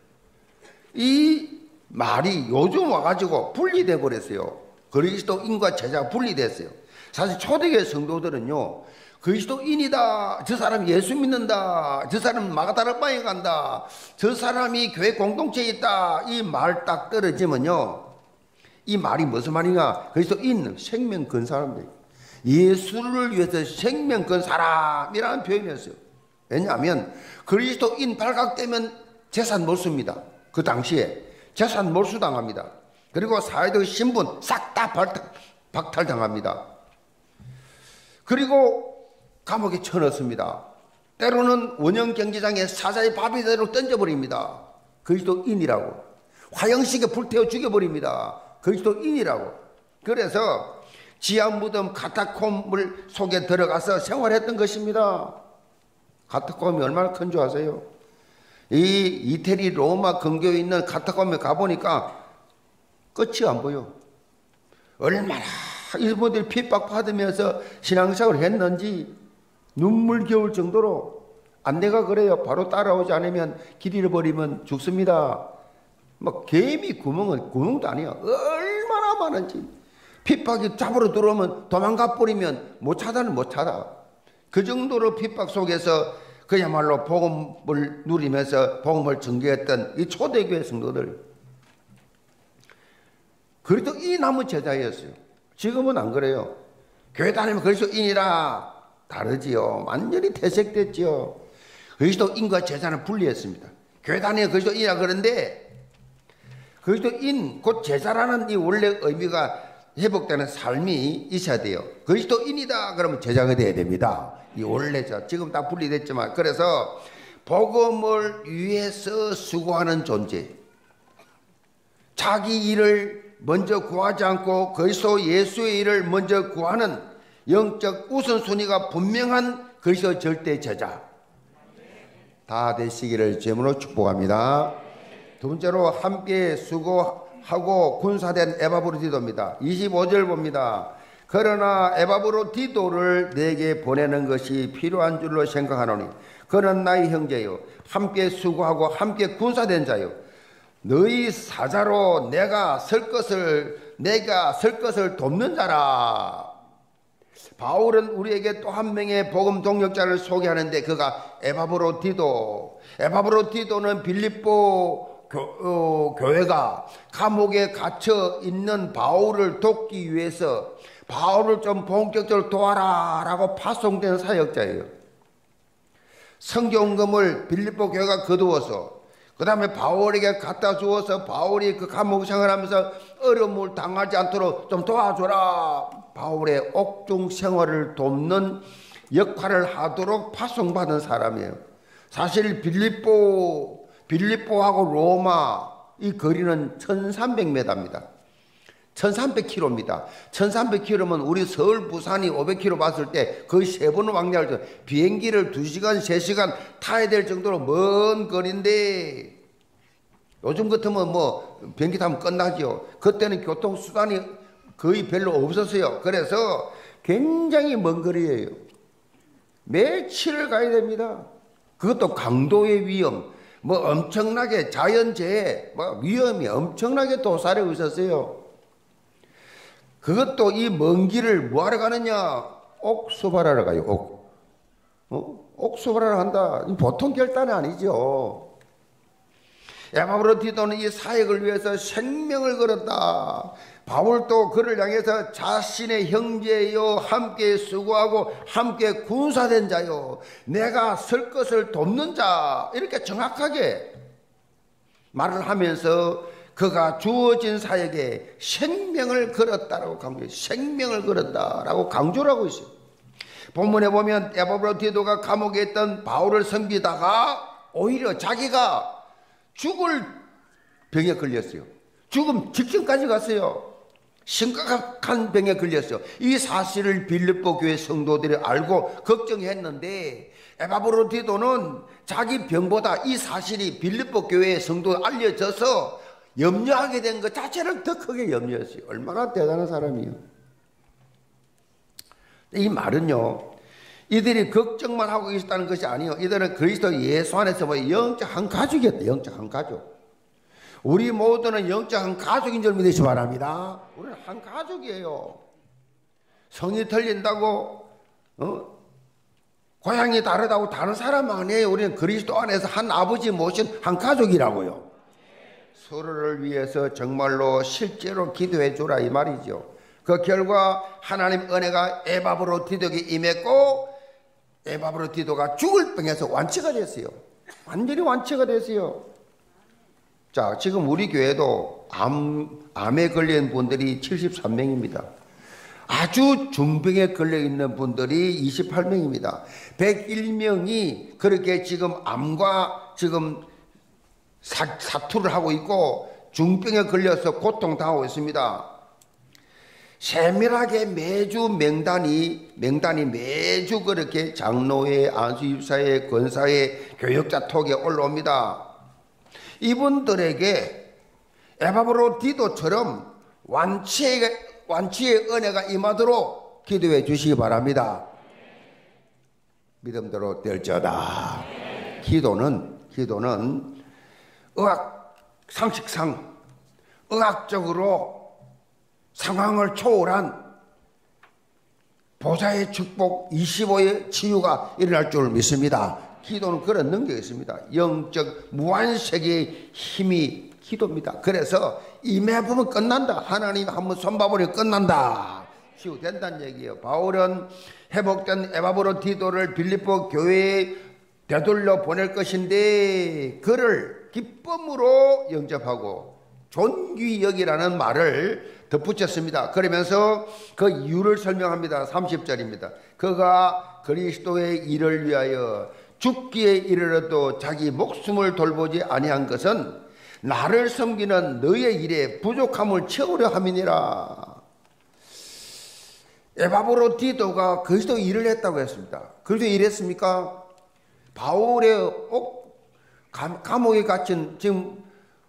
이 말이 요즘 와가지고 분리돼 버렸어요. 그리스도인과 제자가 분리됐어요. 사실 초대교회 성도들은요 그리스도인이다, 저 사람 예수 믿는다, 저 사람 마가다락방에 간다, 저 사람이 교회 공동체에 있다, 이 말 딱 떨어지면요 이 말이 무슨 말이냐. 그리스도인 생명 건 사람들, 예수를 위해서 생명 건 사람이라는 표현이었어요. 왜냐하면 그리스도인 발각되면 재산 몰수입니다. 그 당시에 재산 몰수당합니다. 그리고 사회적 신분 싹 다 박탈당합니다. 그리고 감옥에 쳐넣습니다. 때로는 원형 경기장에 사자의 바비대로 던져버립니다. 그리스도인이라고. 화형식에 불태워 죽여버립니다. 그리스도인이라고. 그래서 지하 무덤 카타콤을 속에 들어가서 생활했던 것입니다. 카타콤이 얼마나 큰 줄 아세요? 이 이태리 로마 근교에 있는 카타콤에 가보니까 끝이 안 보여. 얼마나 일본들이 핍박받으면서 신앙생활을 했는지 눈물겨울 정도로 안내가 그래요. 바로 따라오지 않으면 길 잃어버리면 죽습니다. 막 개미 구멍도 아니야. 얼마나 많은지. 핍박이 잡으러 들어오면 도망가 버리면 못 찾아. 그 정도로 핍박 속에서 그야말로 복음을 누리면서 복음을 전개했던 이 초대교회 성도들. 그리스도인이 남은 제자였어요. 지금은 안 그래요. 교회 다니면 그리스도인이라 다르지요. 완전히 퇴색됐지요. 그리스도인과 제자는 분리했습니다. 교회 다니면 그리스도인이라 그런데 그리스도인 곧 제자라는 이 원래 의미가 회복되는 삶이 있어야 돼요. 그리스도인이다 그러면 제자가 돼야 됩니다. 이 원래죠. 지금 다 분리됐지만 그래서 복음을 위해서 수고하는 존재. 자기 일을 먼저 구하지 않고 그리스도 예수의 일을 먼저 구하는 영적 우선순위가 분명한 그리스도 절대 제자 다 되시기를 주님으로 축복합니다. 두 번째로 함께 수고하고 군사된 에바브로디도입니다. 25절 봅니다. 그러나 에바브로디도를 내게 보내는 것이 필요한 줄로 생각하노니 그는 나의 형제요 함께 수고하고 함께 군사된 자요 너희 사자로 내가 설 것을 돕는 자라. 바울은 우리에게 또 한 명의 복음 동역자를 소개하는데 그가 에바브로디도는 빌립보 교회가 감옥에 갇혀 있는 바울을 돕기 위해서 바울을 좀 본격적으로 도와라 라고 파송된 사역자예요. 성경금을 빌립보 교회가 거두어서 그 다음에 바울에게 갖다 주어서 바울이 그 감옥 생활하면서 어려움을 당하지 않도록 좀 도와줘라. 바울의 옥중 생활을 돕는 역할을 하도록 파송받은 사람이에요. 사실 빌립보하고 로마 이 거리는 1300m입니다. 1300km입니다. 1300km면 우리 서울 부산이 500km 봤을 때 거의 3번 왕래를 비행기를 2시간 3시간 타야 될 정도로 먼 거리인데 요즘 같으면 뭐 비행기 타면 끝나죠. 그때는 교통수단이 거의 별로 없었어요. 그래서 굉장히 먼 거리예요. 며칠을 가야 됩니다. 그것도 강도의 위험, 뭐 엄청나게 자연재해, 뭐 위험이 엄청나게 도사리고 있었어요. 그것도 이 먼 길을 뭐하러 가느냐? 옥수발하러 가요. 옥수발하러 간다. 보통 결단이 아니죠. 에바브로디도는 이 사역을 위해서 생명을 걸었다. 바울도 그를 향해서 자신의 형제요 함께 수고하고 함께 군사된 자요 내가 설 것을 돕는 자 이렇게 정확하게 말을 하면서 그가 주어진 사역에 생명을 걸었다라고 강조해요. 생명을 걸었다라고 강조를 하고 있어요. 본문에 보면 에바브로디도가 감옥에 있던 바울을 섬기다가 오히려 자기가 죽을 병에 걸렸어요. 죽음 직전까지 갔어요. 심각한 병에 걸렸어요. 이 사실을 빌립보 교회 성도들이 알고 걱정했는데 에바브로디도는 자기 병보다 이 사실이 빌립보 교회 성도에 알려져서 염려하게 된 것 자체를 더 크게 염려했어요. 얼마나 대단한 사람이에요. 이 말은요, 이들이 걱정만 하고 있었다는 것이 아니에요. 이들은 그리스도 예수 안에서 뭐 영적 한 가족이었다. 영적 한 가족. 우리 모두는 영적 한 가족인 줄 믿으시기 바랍니다. 우리는 한 가족이에요. 성이 틀린다고 고향이 다르다고 다른 사람 아니에요. 우리는 그리스도 안에서 한 아버지 모신 한 가족이라고요. 서로를 위해서 정말로 실제로 기도해 주라 이 말이죠. 그 결과 하나님 은혜가 에바브로디도에게 임했고 에바브로디도가 죽을 병에서 완치가 됐어요. 완전히 완치가 됐어요. 자, 지금 우리 교회도 암에 걸린 분들이 73명입니다. 아주 중병에 걸려 있는 분들이 28명입니다. 101명이 그렇게 지금 암과 지금 사투를 하고 있고 중병에 걸려서 고통당하고 있습니다. 세밀하게 매주 명단이 매주 그렇게 장로회, 안수입사회, 권사회, 교역자 톡에 올라옵니다. 이분들에게 에바브로디도처럼 완치의 은혜가 임하도록 기도해 주시기 바랍니다. 믿음대로 될지어다. 기도는 상식상 의학적으로 상황을 초월한 보좌의 축복 25의 치유가 일어날 줄 믿습니다. 기도는 그런 능력이 있습니다. 영적 무한세계의 힘이 기도입니다. 그래서 임해보면 끝난다. 하나님 한번 손봐버리면 끝난다. 치유된다는 얘기예요. 바울은 회복된 에바브로디도를 빌립보 교회에 되돌려 보낼 것인데 그를 기쁨으로 영접하고 존귀 여기라는 말을 덧붙였습니다. 그러면서 그 이유를 설명합니다. 30절입니다. 그가 그리스도의 일을 위하여 죽기에 이르러도 자기 목숨을 돌보지 아니한 것은 나를 섬기는 너의 일에 부족함을 채우려 함이니라. 에바브로디도가 그리스도 일을 했다고 했습니다. 그리스도 일했습니까? 바울의 감옥에 갇힌 지금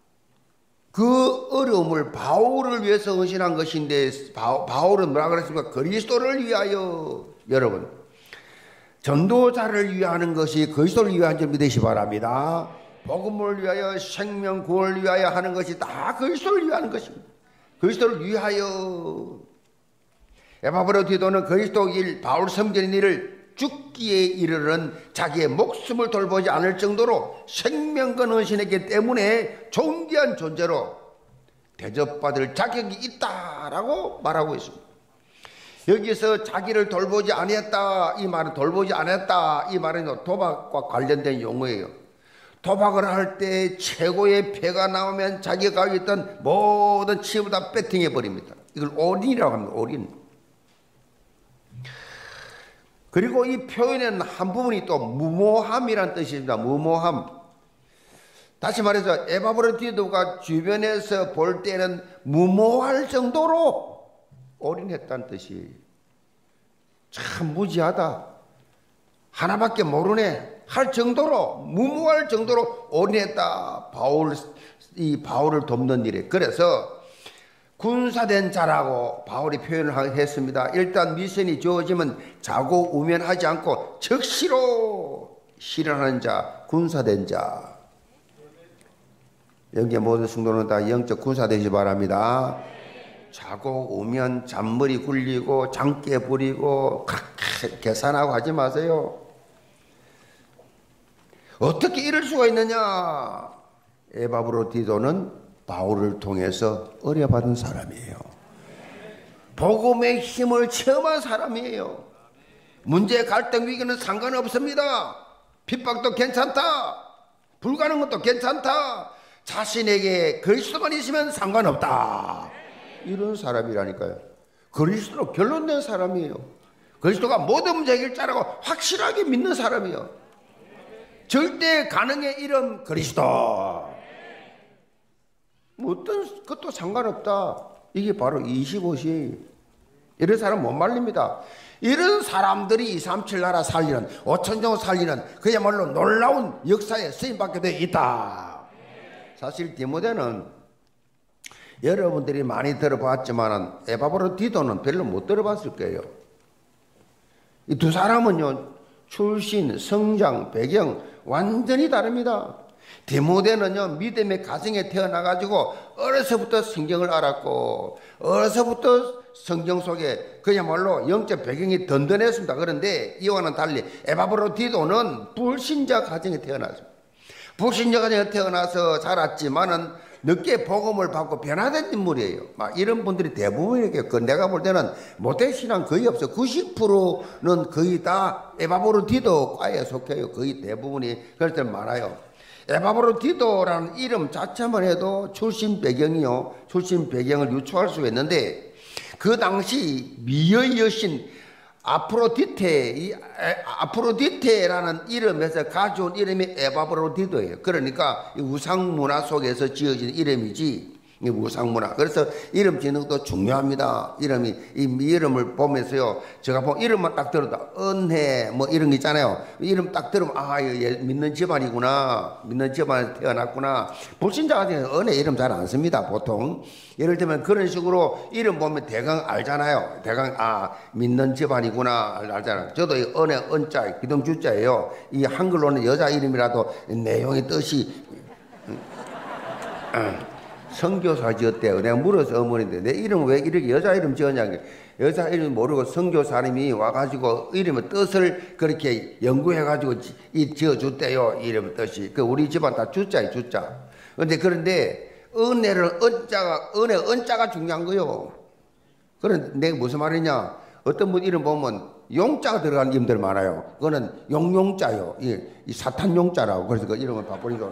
그 어려움을 바울을 위해서 헌신한 것인데 바울은 뭐라 그랬습니까? 그리스도를 위하여. 여러분, 전도자를 위하는 것이 그리스도를 위한 줄 믿으시 바랍니다. 복음을 위하여 생명 구원을 위하여 하는 것이 다 그리스도를 위하는 것입니다. 그리스도를 위하여. 에바브로디도는 그리스도 일, 바울 섬기는 일을 죽기에 이르는 자기의 목숨을 돌보지 않을 정도로 생명과 헌신했기 때문에 존귀한 존재로 대접받을 자격이 있다라고 말하고 있습니다. 여기서 자기를 돌보지 않았다, 이 말은 돌보지 않았다, 이 말은 도박과 관련된 용어예요. 도박을 할 때 최고의 패가 나오면 자기가 가지고 있던 모든 치업을 다 배팅해 버립니다. 이걸 올인이라고 합니다. 올인. 그리고 이 표현에는 한 부분이 또 무모함이라는 뜻입니다. 무모함. 다시 말해서 에바브로디도가 주변에서 볼 때는 무모할 정도로 올인했다는 뜻이 참 무지하다. 하나밖에 모르네 할 정도로 무모할 정도로 올인했다. 바울을 돕는 일에. 그래서 군사된 자라고 바울이 표현을 했습니다. 일단 미션이 주어지면 자고 우면하지 않고 즉시로 실현하는 자, 군사된 자. 여기 모든 성도는 다 영적 군사되시 바랍니다. 자고 우면 잔머리 굴리고 장깨 부리고 계산하고 하지 마세요. 어떻게 이럴 수가 있느냐? 에바브로디도는 바울을 통해서 의뢰받은 사람이에요. 복음의 힘을 체험한 사람이에요. 문제, 갈등, 위기는 상관없습니다. 핍박도 괜찮다. 불가능한 것도 괜찮다. 자신에게 그리스도만 있으면 상관없다. 이런 사람이라니까요. 그리스도로 결론낸 사람이에요. 그리스도가 모든 문제 해결자라고 확실하게 믿는 사람이에요. 절대 가능의 이름 그리스도. 어떤 것도 상관없다. 이게 바로 25시. 이런 사람 못 말립니다. 이런 사람들이 237 나라 살리는, 5천정 살리는 그야말로 놀라운 역사에 쓰임받게 되어 있다. 사실 디모데는 여러분들이 많이 들어봤지만 에바브로디도는 별로 못 들어봤을 거예요. 이 두 사람은요, 출신, 성장, 배경 완전히 다릅니다. 디모데는요, 믿음의 가정에 태어나가지고 어려서부터 성경을 알았고 어려서부터 성경 속에 그야말로 영적 배경이 든든했습니다. 그런데 이와는 달리 에바브로디도는 불신자 가정에 태어났습니다. 불신자 가정에 태어나서 자랐지만은 늦게 복음을 받고 변화된 인물이에요. 막 이런 분들이 대부분이겠고, 내가 볼 때는 모태신앙 거의 없어. 90%는 거의 다 에바브로디도 과에 속해요. 거의 대부분이 그럴 때 많아요. 에바브로디도라는 이름 자체만 해도 출신 배경을 유추할 수 있는데, 그 당시 미의 여신 아프로디테라는 이름에서 가져온 이름이 에바브로디도예요. 그러니까 우상 문화 속에서 지어진 이름이지 이 우상문화. 그래서 이름 짓는 것도 중요합니다. 이 이름을 보면서요, 제가 이름만 딱 들어도 은혜 뭐 이런 거 있잖아요. 이름 딱 들으면 얘 믿는 집안이구나, 믿는 집안에 태어났구나. 불신자한테 은혜 이름 잘 안 씁니다, 보통. 예를 들면 그런 식으로 이름 보면 대강 알잖아요. 대강 믿는 집안이구나 알잖아요. 저도 이 은혜 은자 기둥주자예요. 이 한글로는 여자 이름이라도 내용의 뜻이 선교사 지었대요. 내가 물어서 어머니인데 내 이름 왜 이렇게 여자 이름 지었냐고. 여자 이름 모르고 선교사님이 와가지고 이름의 뜻을 그렇게 연구해가지고 지어줬대요. 이름의 뜻이. 우리 집안 다 주자예요, 주자. 그런데 은혜를 은혜 은자가 중요한 거요. 그런데 내가 무슨 말이냐. 어떤 분 이름 보면 용자가 들어간 이름들 많아요. 그거는 용용자요. 이 사탄 용자라고. 그래서 그 이름을 바꾸니까.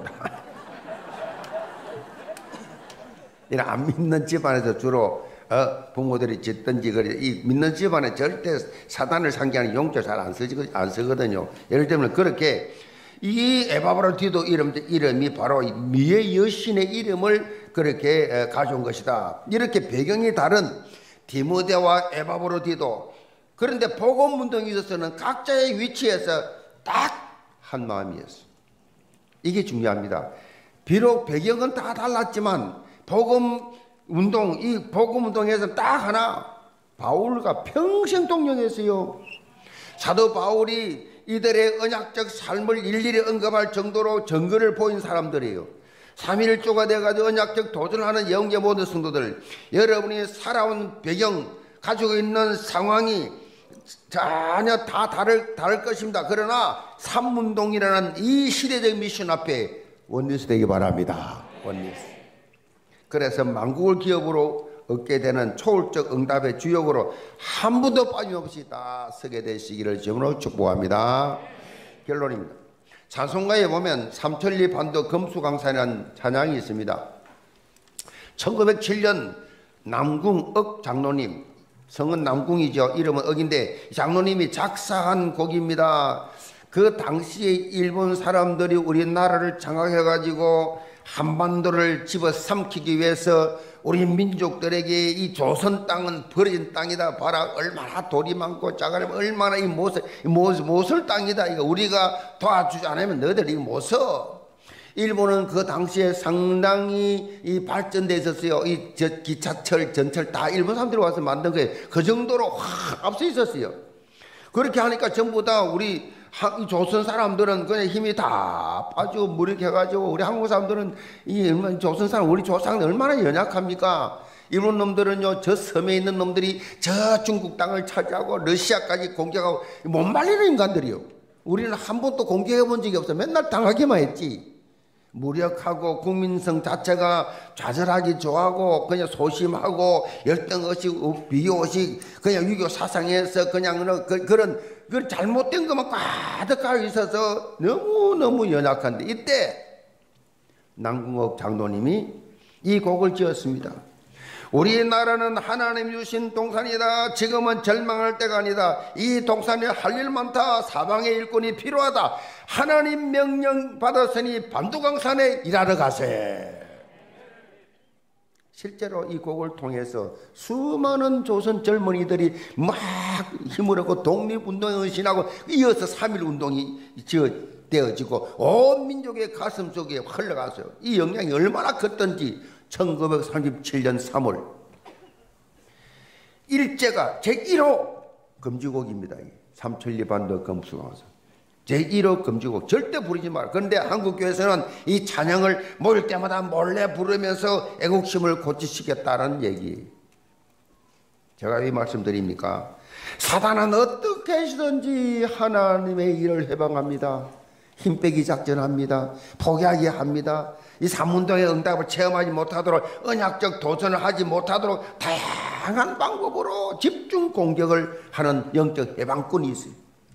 이런 안 믿는 집안에서 주로 부모들이 짓든지 그래. 이 믿는 집안에 절대 사단을 상징하는 용자 잘 안 쓰거든요. 예를 들면 그렇게 이 에바브로디도 이름이 바로 미의 여신의 이름을 그렇게 가져온 것이다. 이렇게 배경이 다른 디모데와 에바브로디도. 그런데 복음 운동에 있어서는 각자의 위치에서 딱 한 마음이었어. 이게 중요합니다. 비록 배경은 다 달랐지만 복음 운동에서 딱 하나, 바울과 평생 동령했어요. 사도 바울이 이들의 언약적 삶을 일일이 언급할 정도로 정글을 보인 사람들이에요. 3.1조가 돼가지고 언약적 도전하는 영계 모든 성도들, 여러분이 살아온 배경, 가지고 있는 상황이 전혀 다 다를 것입니다. 그러나 삼운동이라는 이 시대적 미션 앞에 원리스 되기 바랍니다. 원리스. 그래서 만국을 기업으로 얻게 되는 초월적 응답의 주역으로 한 분도 빠짐없이 다 서게 되시기를 주님으로 축복합니다. 결론입니다. 찬송가에 보면 삼천리 반도 금수강산이라는 찬양이 있습니다. 1907년 남궁 억 장로님, 성은 남궁이죠. 이름은 억인데 장로님이 작사한 곡입니다. 그 당시에 일본 사람들이 우리나라를 장악해가지고 한반도를 집어삼키기 위해서 우리 민족들에게 이 조선 땅은 버려진 땅이다. 봐라, 얼마나 돌이 많고 자갈이 얼마나 이 못을 땅이다. 이거 우리가 도와주지 않으면 너희들 이거 못 써. 일본은 그 당시에 상당히 이 발전돼 있었어요. 이 기차철, 전철 다 일본 사람들이 와서 만든 거예요. 그 정도로 확 앞서 있었어요. 그렇게 하니까 전부 다 우리 조선 사람들은 그냥 힘이 다 빠지고 무력해가지고 우리 한국 사람들은 이 조선 사람, 우리 조상은 얼마나 연약합니까? 일본 놈들은요, 저 섬에 있는 놈들이 저 중국 땅을 차지하고 러시아까지 공격하고 못 말리는 인간들이요. 우리는 한 번도 공격해 본 적이 없어. 맨날 당하기만 했지. 무력하고 국민성 자체가 좌절하기 좋아하고 그냥 소심하고 열등의식, 비호식, 그냥 유교 사상에서 그냥 그런 잘못된 것만 가득하고 있어서 너무너무 연약한데, 이때 남궁옥 장로님이 이 곡을 지었습니다. 우리나라는 하나님 주신 동산이다. 지금은 절망할 때가 아니다. 이 동산에 할 일 많다. 사방에 일꾼이 필요하다. 하나님 명령 받았으니 반두강산에 일하러 가세. 실제로 이 곡을 통해서 수많은 조선 젊은이들이 막 힘을 얻고 독립운동에 헌신하고 이어서 3.1운동이 되어지고 온 민족의 가슴 속에 흘러갔어요. 이 영향이 얼마나 컸던지 1937년 3월 일제가 제1호 금지곡입니다. 삼천리 반도 금수강산 제1호 금지곡 절대 부르지 마라. 그런데 한국교회에서는 이 찬양을 모일 때마다 몰래 부르면서 애국심을 고치시겠다는 얘기. 제가 왜 말씀드립니까? 사단은 어떻게 해서든지 하나님의 일을 해방합니다. 힘빼기 작전합니다. 포기하게 합니다. 이 삼운동의 응답을 체험하지 못하도록, 언약적 도전을 하지 못하도록 다양한 방법으로 집중 공격을 하는 영적 해방꾼이 있어요.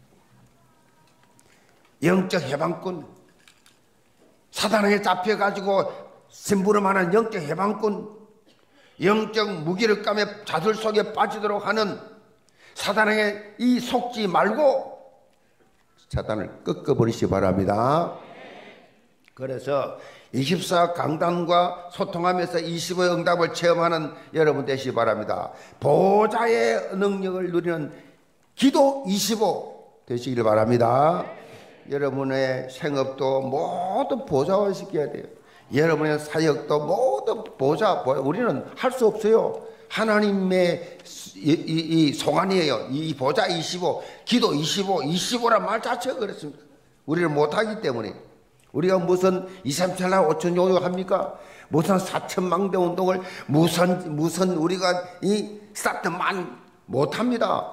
영적 해방꾼, 사단에게 잡혀가지고 심부름하는 영적 해방꾼, 영적 무기력감에 자들 속에 빠지도록 하는 사단에게 이 속지 말고 사단을 꺾어버리시 바랍니다. 그래서 24 강단과 소통하면서 25의 응답을 체험하는 여러분 되시기 바랍니다. 보좌의 능력을 누리는 기도 25 되시기를 바랍니다. 여러분의 생업도 모두 보좌화시켜야 돼요. 여러분의 사역도 모두 보좌. 우리는 할 수 없어요. 하나님의 이 송환이에요. 이 보좌 25, 기도 25란 말 자체가 그렇습니다. 우리는 못하기 때문에. 우리가 무슨 2, 3, 7, 8, 5천 정도 합니까? 무슨 4천망대 운동을 무슨 우리가 이 스타트만 못합니다.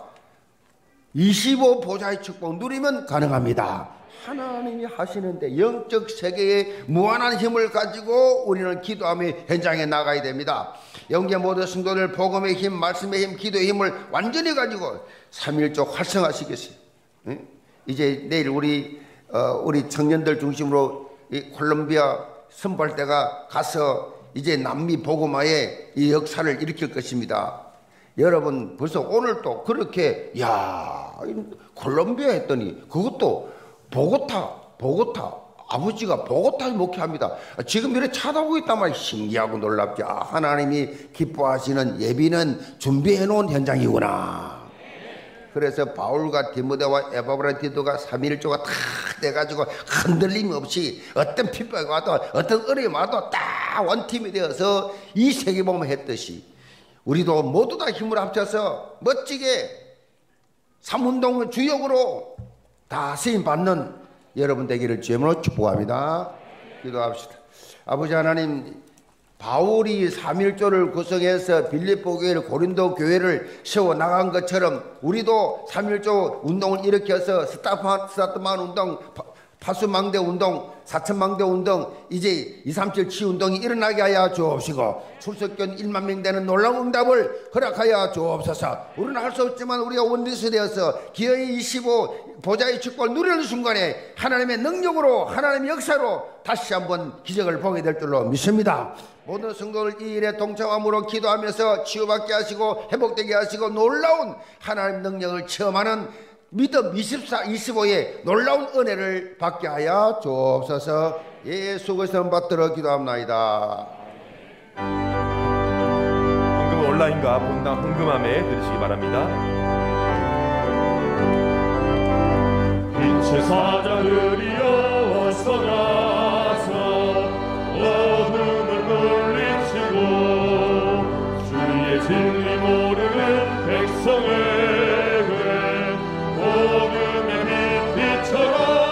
25 보좌의 축복 누리면 가능합니다. 하나님이 하시는데 영적 세계에 무한한 힘을 가지고 우리는 기도하며 현장에 나가야 됩니다. 영계 모든 성도들 복음의 힘, 말씀의 힘, 기도의 힘을 완전히 가지고 3.1조 활성화시켰어요. 이제 내일 우리 청년들 중심으로 이 콜롬비아 선발대가 가서 이제 남미 복음화의 이 역사를 일으킬 것입니다. 여러분 벌써 오늘 또 그렇게 콜롬비아 했더니 그것도 보고타 아버지가 보고타 목회합니다. 지금 이렇게 찾아오고 있단 말이에요. 신기하고 놀랍죠. 하나님이 기뻐하시는 예비는 준비해 놓은 현장이구나. 그래서 바울과 디모데와 에바브라티도가 3.1조가 다 돼가지고 흔들림 없이 어떤 핍박이 와도 어떤 어려움이 와도 딱 원팀이 되어서 이 세계복음을 했듯이 우리도 모두 다 힘을 합쳐서 멋지게 삼운동의 주역으로 다 쓰임받는 여러분 되기를 주님으로 축복합니다. 기도합시다. 아버지 하나님, 바울이 3.1조를 구성해서 빌립보 교회를 고린도 교회를 세워나간 것처럼 우리도 3.1조 운동을 일으켜서 스타트만 운동, 파수망대 운동, 사천망대 운동, 이제 237 치운동이 일어나게 하여 주옵시고 출석견 1만 명 되는 놀라운 응답을 허락하여 주옵소서. 우리는 할 수 없지만 우리가 원리스 되어서 기어이 25 보좌의 축복을 누리는 순간에 하나님의 능력으로 하나님의 역사로 다시 한번 기적을 보게 될 줄로 믿습니다. 모든 성도들 이 일에 동참함으로 기도하면서 치유받게 하시고 회복되게 하시고 놀라운 하나님의 능력을 체험하는 믿음 24, 25의 놀라운 은혜를 받게 하여 주옵소서. 예수 그리스도 받들어 기도합나이다. 헌금 온라인과 본당 헌금함에 드리시기 바랍니다. 빛의 사자들이여 어서 가서 어둠을 물리치고 주의 진리 모르는 백성에게 복음의 빛처럼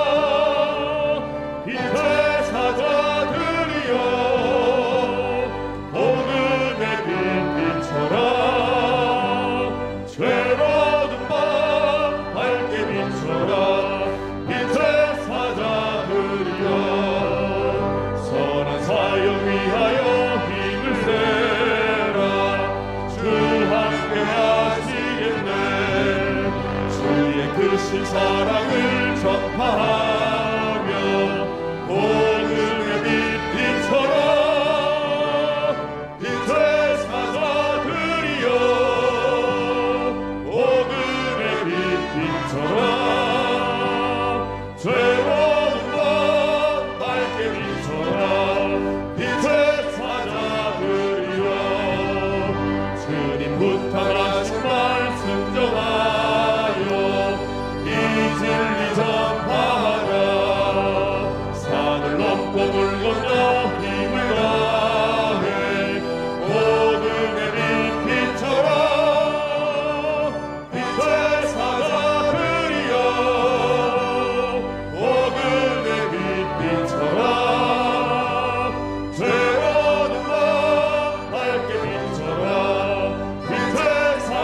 빛의 사자들이여 복음의 빛처럼 죄로운 밤 밝게 빛처럼 빛의 사자들이여 선한 사역 위하여 힘을 내라. 주 함께 하시겠네. 주의 크신 사랑을 전파하며 복음의 빛처럼 빛의 사자들이여 복음의 빛처럼 죄로운 밤 밝게 빛처럼 빛의 사자들이여 주님 부탁하신 말씀 정하여 이 진리 전파하라. 산을 넘고 물 건너 힘을 다해 복음의 빛처럼 빛의 사자들이여 복음의 빛처럼 죄로운 밤 밝게 빛처럼 빛의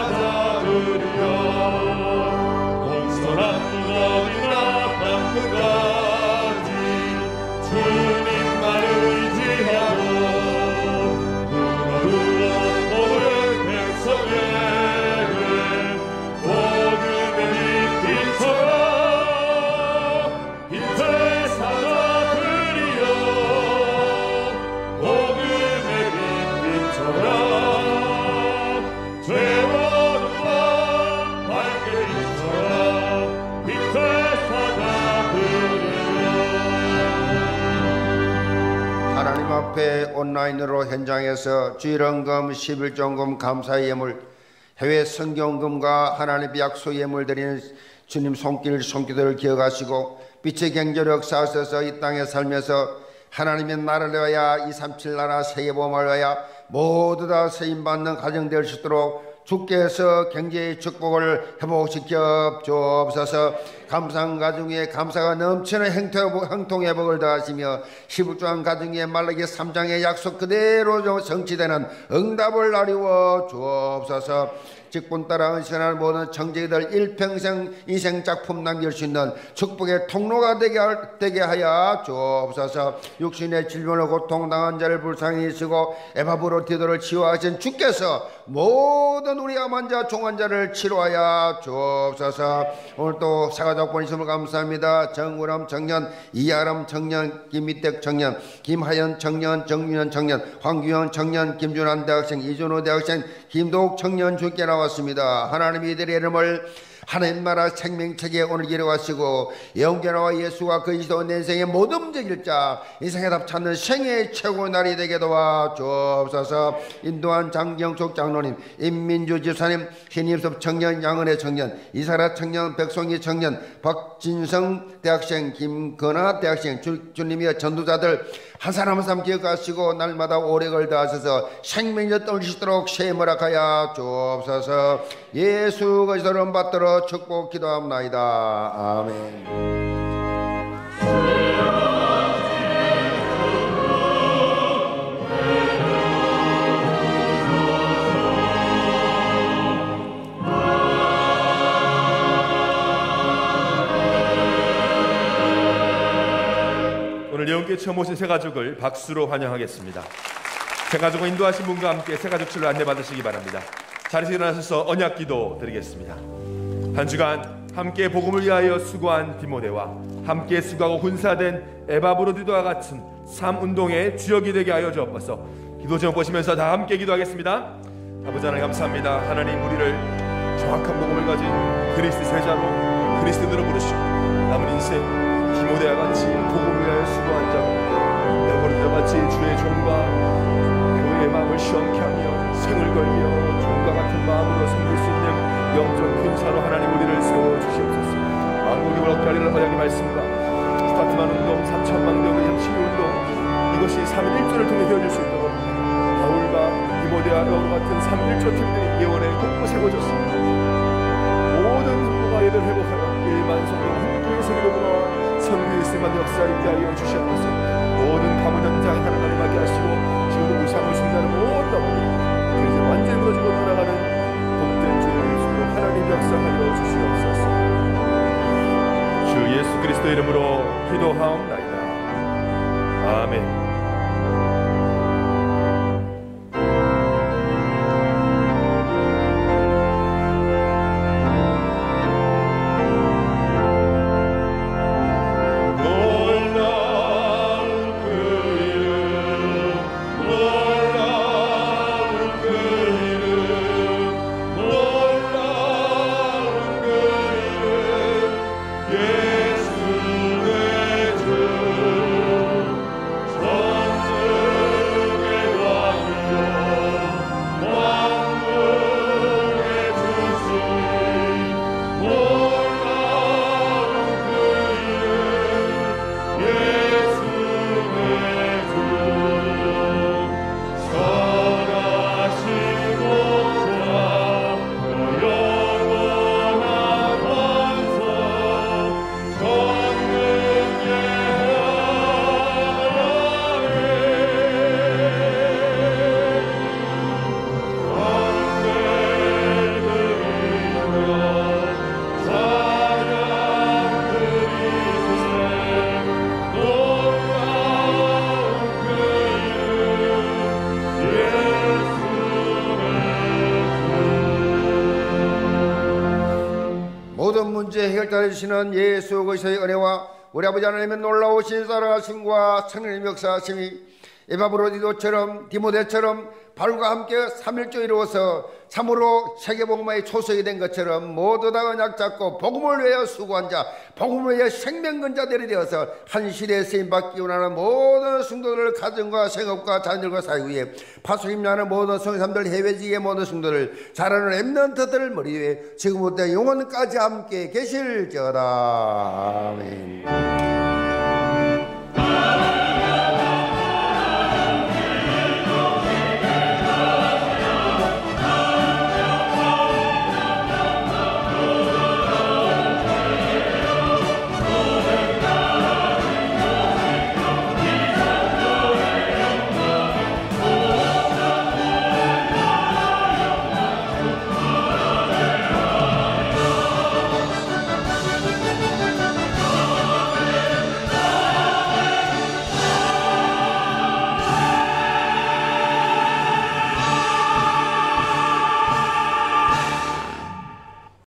온라인으로 현장에서 주일헌금, 11종금, 감사의 예물, 해외 성경금과 하나님의 약속 예물 드리는 주님 손길들을 기억하시고 빛의 경제를 역사하셔서 이 땅에 살면서 하나님의 나라를 위하여 237 나라 세계보험을 위하여 모두 다 세임받는 가정 될 수 있도록 주께서 경제의 축복을 회복시켜 주옵소서. 감사한 가정 위에 감사가 넘치는 형통회복을 더하시며 11조한 가정 위에 말라기 3장의 약속 그대로 성취되는 응답을 나리워 주옵소서. 직분 따라 헌신하는 모든 청지기들 일평생 인생 작품 남길 수 있는 축복의 통로가 되게 하여 주옵소서. 육신의 질병을 고통당한 자를 불쌍히 여기시고 에바브로 디도를 치유하신 주께서 모든 우리 암환자 종환자를 치료하여 주옵소서. 오늘 또 사가족 보내심을 감사합니다. 정우람 청년, 이아람 청년, 김미택 청년, 김하연 청년, 정윤현 청년, 황규현 청년, 김준환 대학생, 이준호 대학생, 김도욱 청년 주께 나왔습니다. 하나님이 이들의 이름을 하나님 나라 생명책에 오늘 기록하시고 영계나와 예수가 그리스도 내 인생의 모든 움직일 자 인생의 답 찾는 생애의 최고 날이 되게 도와 주옵소서. 인도한 장경숙 장로님, 임민주 집사님, 신입섭 청년, 양은혜 청년, 이사라 청년, 백송희 청년, 박진성 대학생, 김건아 대학생, 주님의 전도자들 한 사람 한 사람 기억하시고 날마다 오래걸 다하셔서 생명력 떨리시도록 세임을 허락하여 주옵소서. 예수 그리스도를 받들어 축복 기도합나이다. 아멘. 오늘 예언께 처음 오신 새가족을 박수로 환영하겠습니다. 새가족을 인도하신 분과 함께 새가족실로 안내받으시기 바랍니다. 자리에서 일어나셔서 언약기도 드리겠습니다. 한 주간 함께 복음을 위하여 수고한 디모데와 함께 수고하고 훈사된 에바브로디도와 같은 삶운동의 주역이 되게 하여 주옵소서. 기도 제목 보시면서 다 함께 기도하겠습니다. 아버지 하나님 감사합니다. 하나님 우리를 정확한 복음을 가진 그리스도 제자로 그리스도인으로 부르시고 남은 인생 디모데와 같이 복음을 위하여 수고한 자, 에바브로디도와 같이 주의 종과 교회의 마음을 시원케 하며 생을 걸며 종과 같은 마음으로 섬길 수 있는 영적 군사로 하나님 우리를 세워주시옵소서. 왕국의 월까리를 언약의 말씀과 스타트만 운동, 3천망대의 향치유운동 이것이 3.1조를 통해 되어질 수 있도록 바울과 디모데와 여러 같은 3.1조 팀들이 예원에 꽂고 세워졌습니다. 모든 성도가 예배를 회복하여 1만 성도 함께 세계로 돌아와 성교의 쓰임한 역사 있게 하여 주시옵소서. 모든 가문 현장에 하나님을 맡게 하시고 지금도 우상을 숭배하는 모든 어머니 그래서 완전히 무너지고 돌아가는 복된 주의 예수로 하나님 역사하여 주시옵소서. 주 예수 그리스도 이름으로 기도하옵나이다. 아멘. 해결해 주시는 예수 그리스도의 은혜와 우리 아버지 하나님의 놀라우신 사랑하심과 성령의 역사하심이 에바브로디도처럼 디모데처럼 바울과 함께 삼일조 이루어서 참으로 세계복음화의 초석이 된 것처럼 모두 다 언약 잡고 복음을 위하여 수고한 자, 복음을 위하여 생명건자들이 되어서 한 시대에 쓰임받기 원하는 모든 성도들, 가정과 생업과 자녀들과 사회 위에 파수임하는 모든 성삼들, 해외지의 모든 성도들, 자라는 렘넌트들 머리 위에 지금부터 영원까지 함께 계실지어다. 아멘.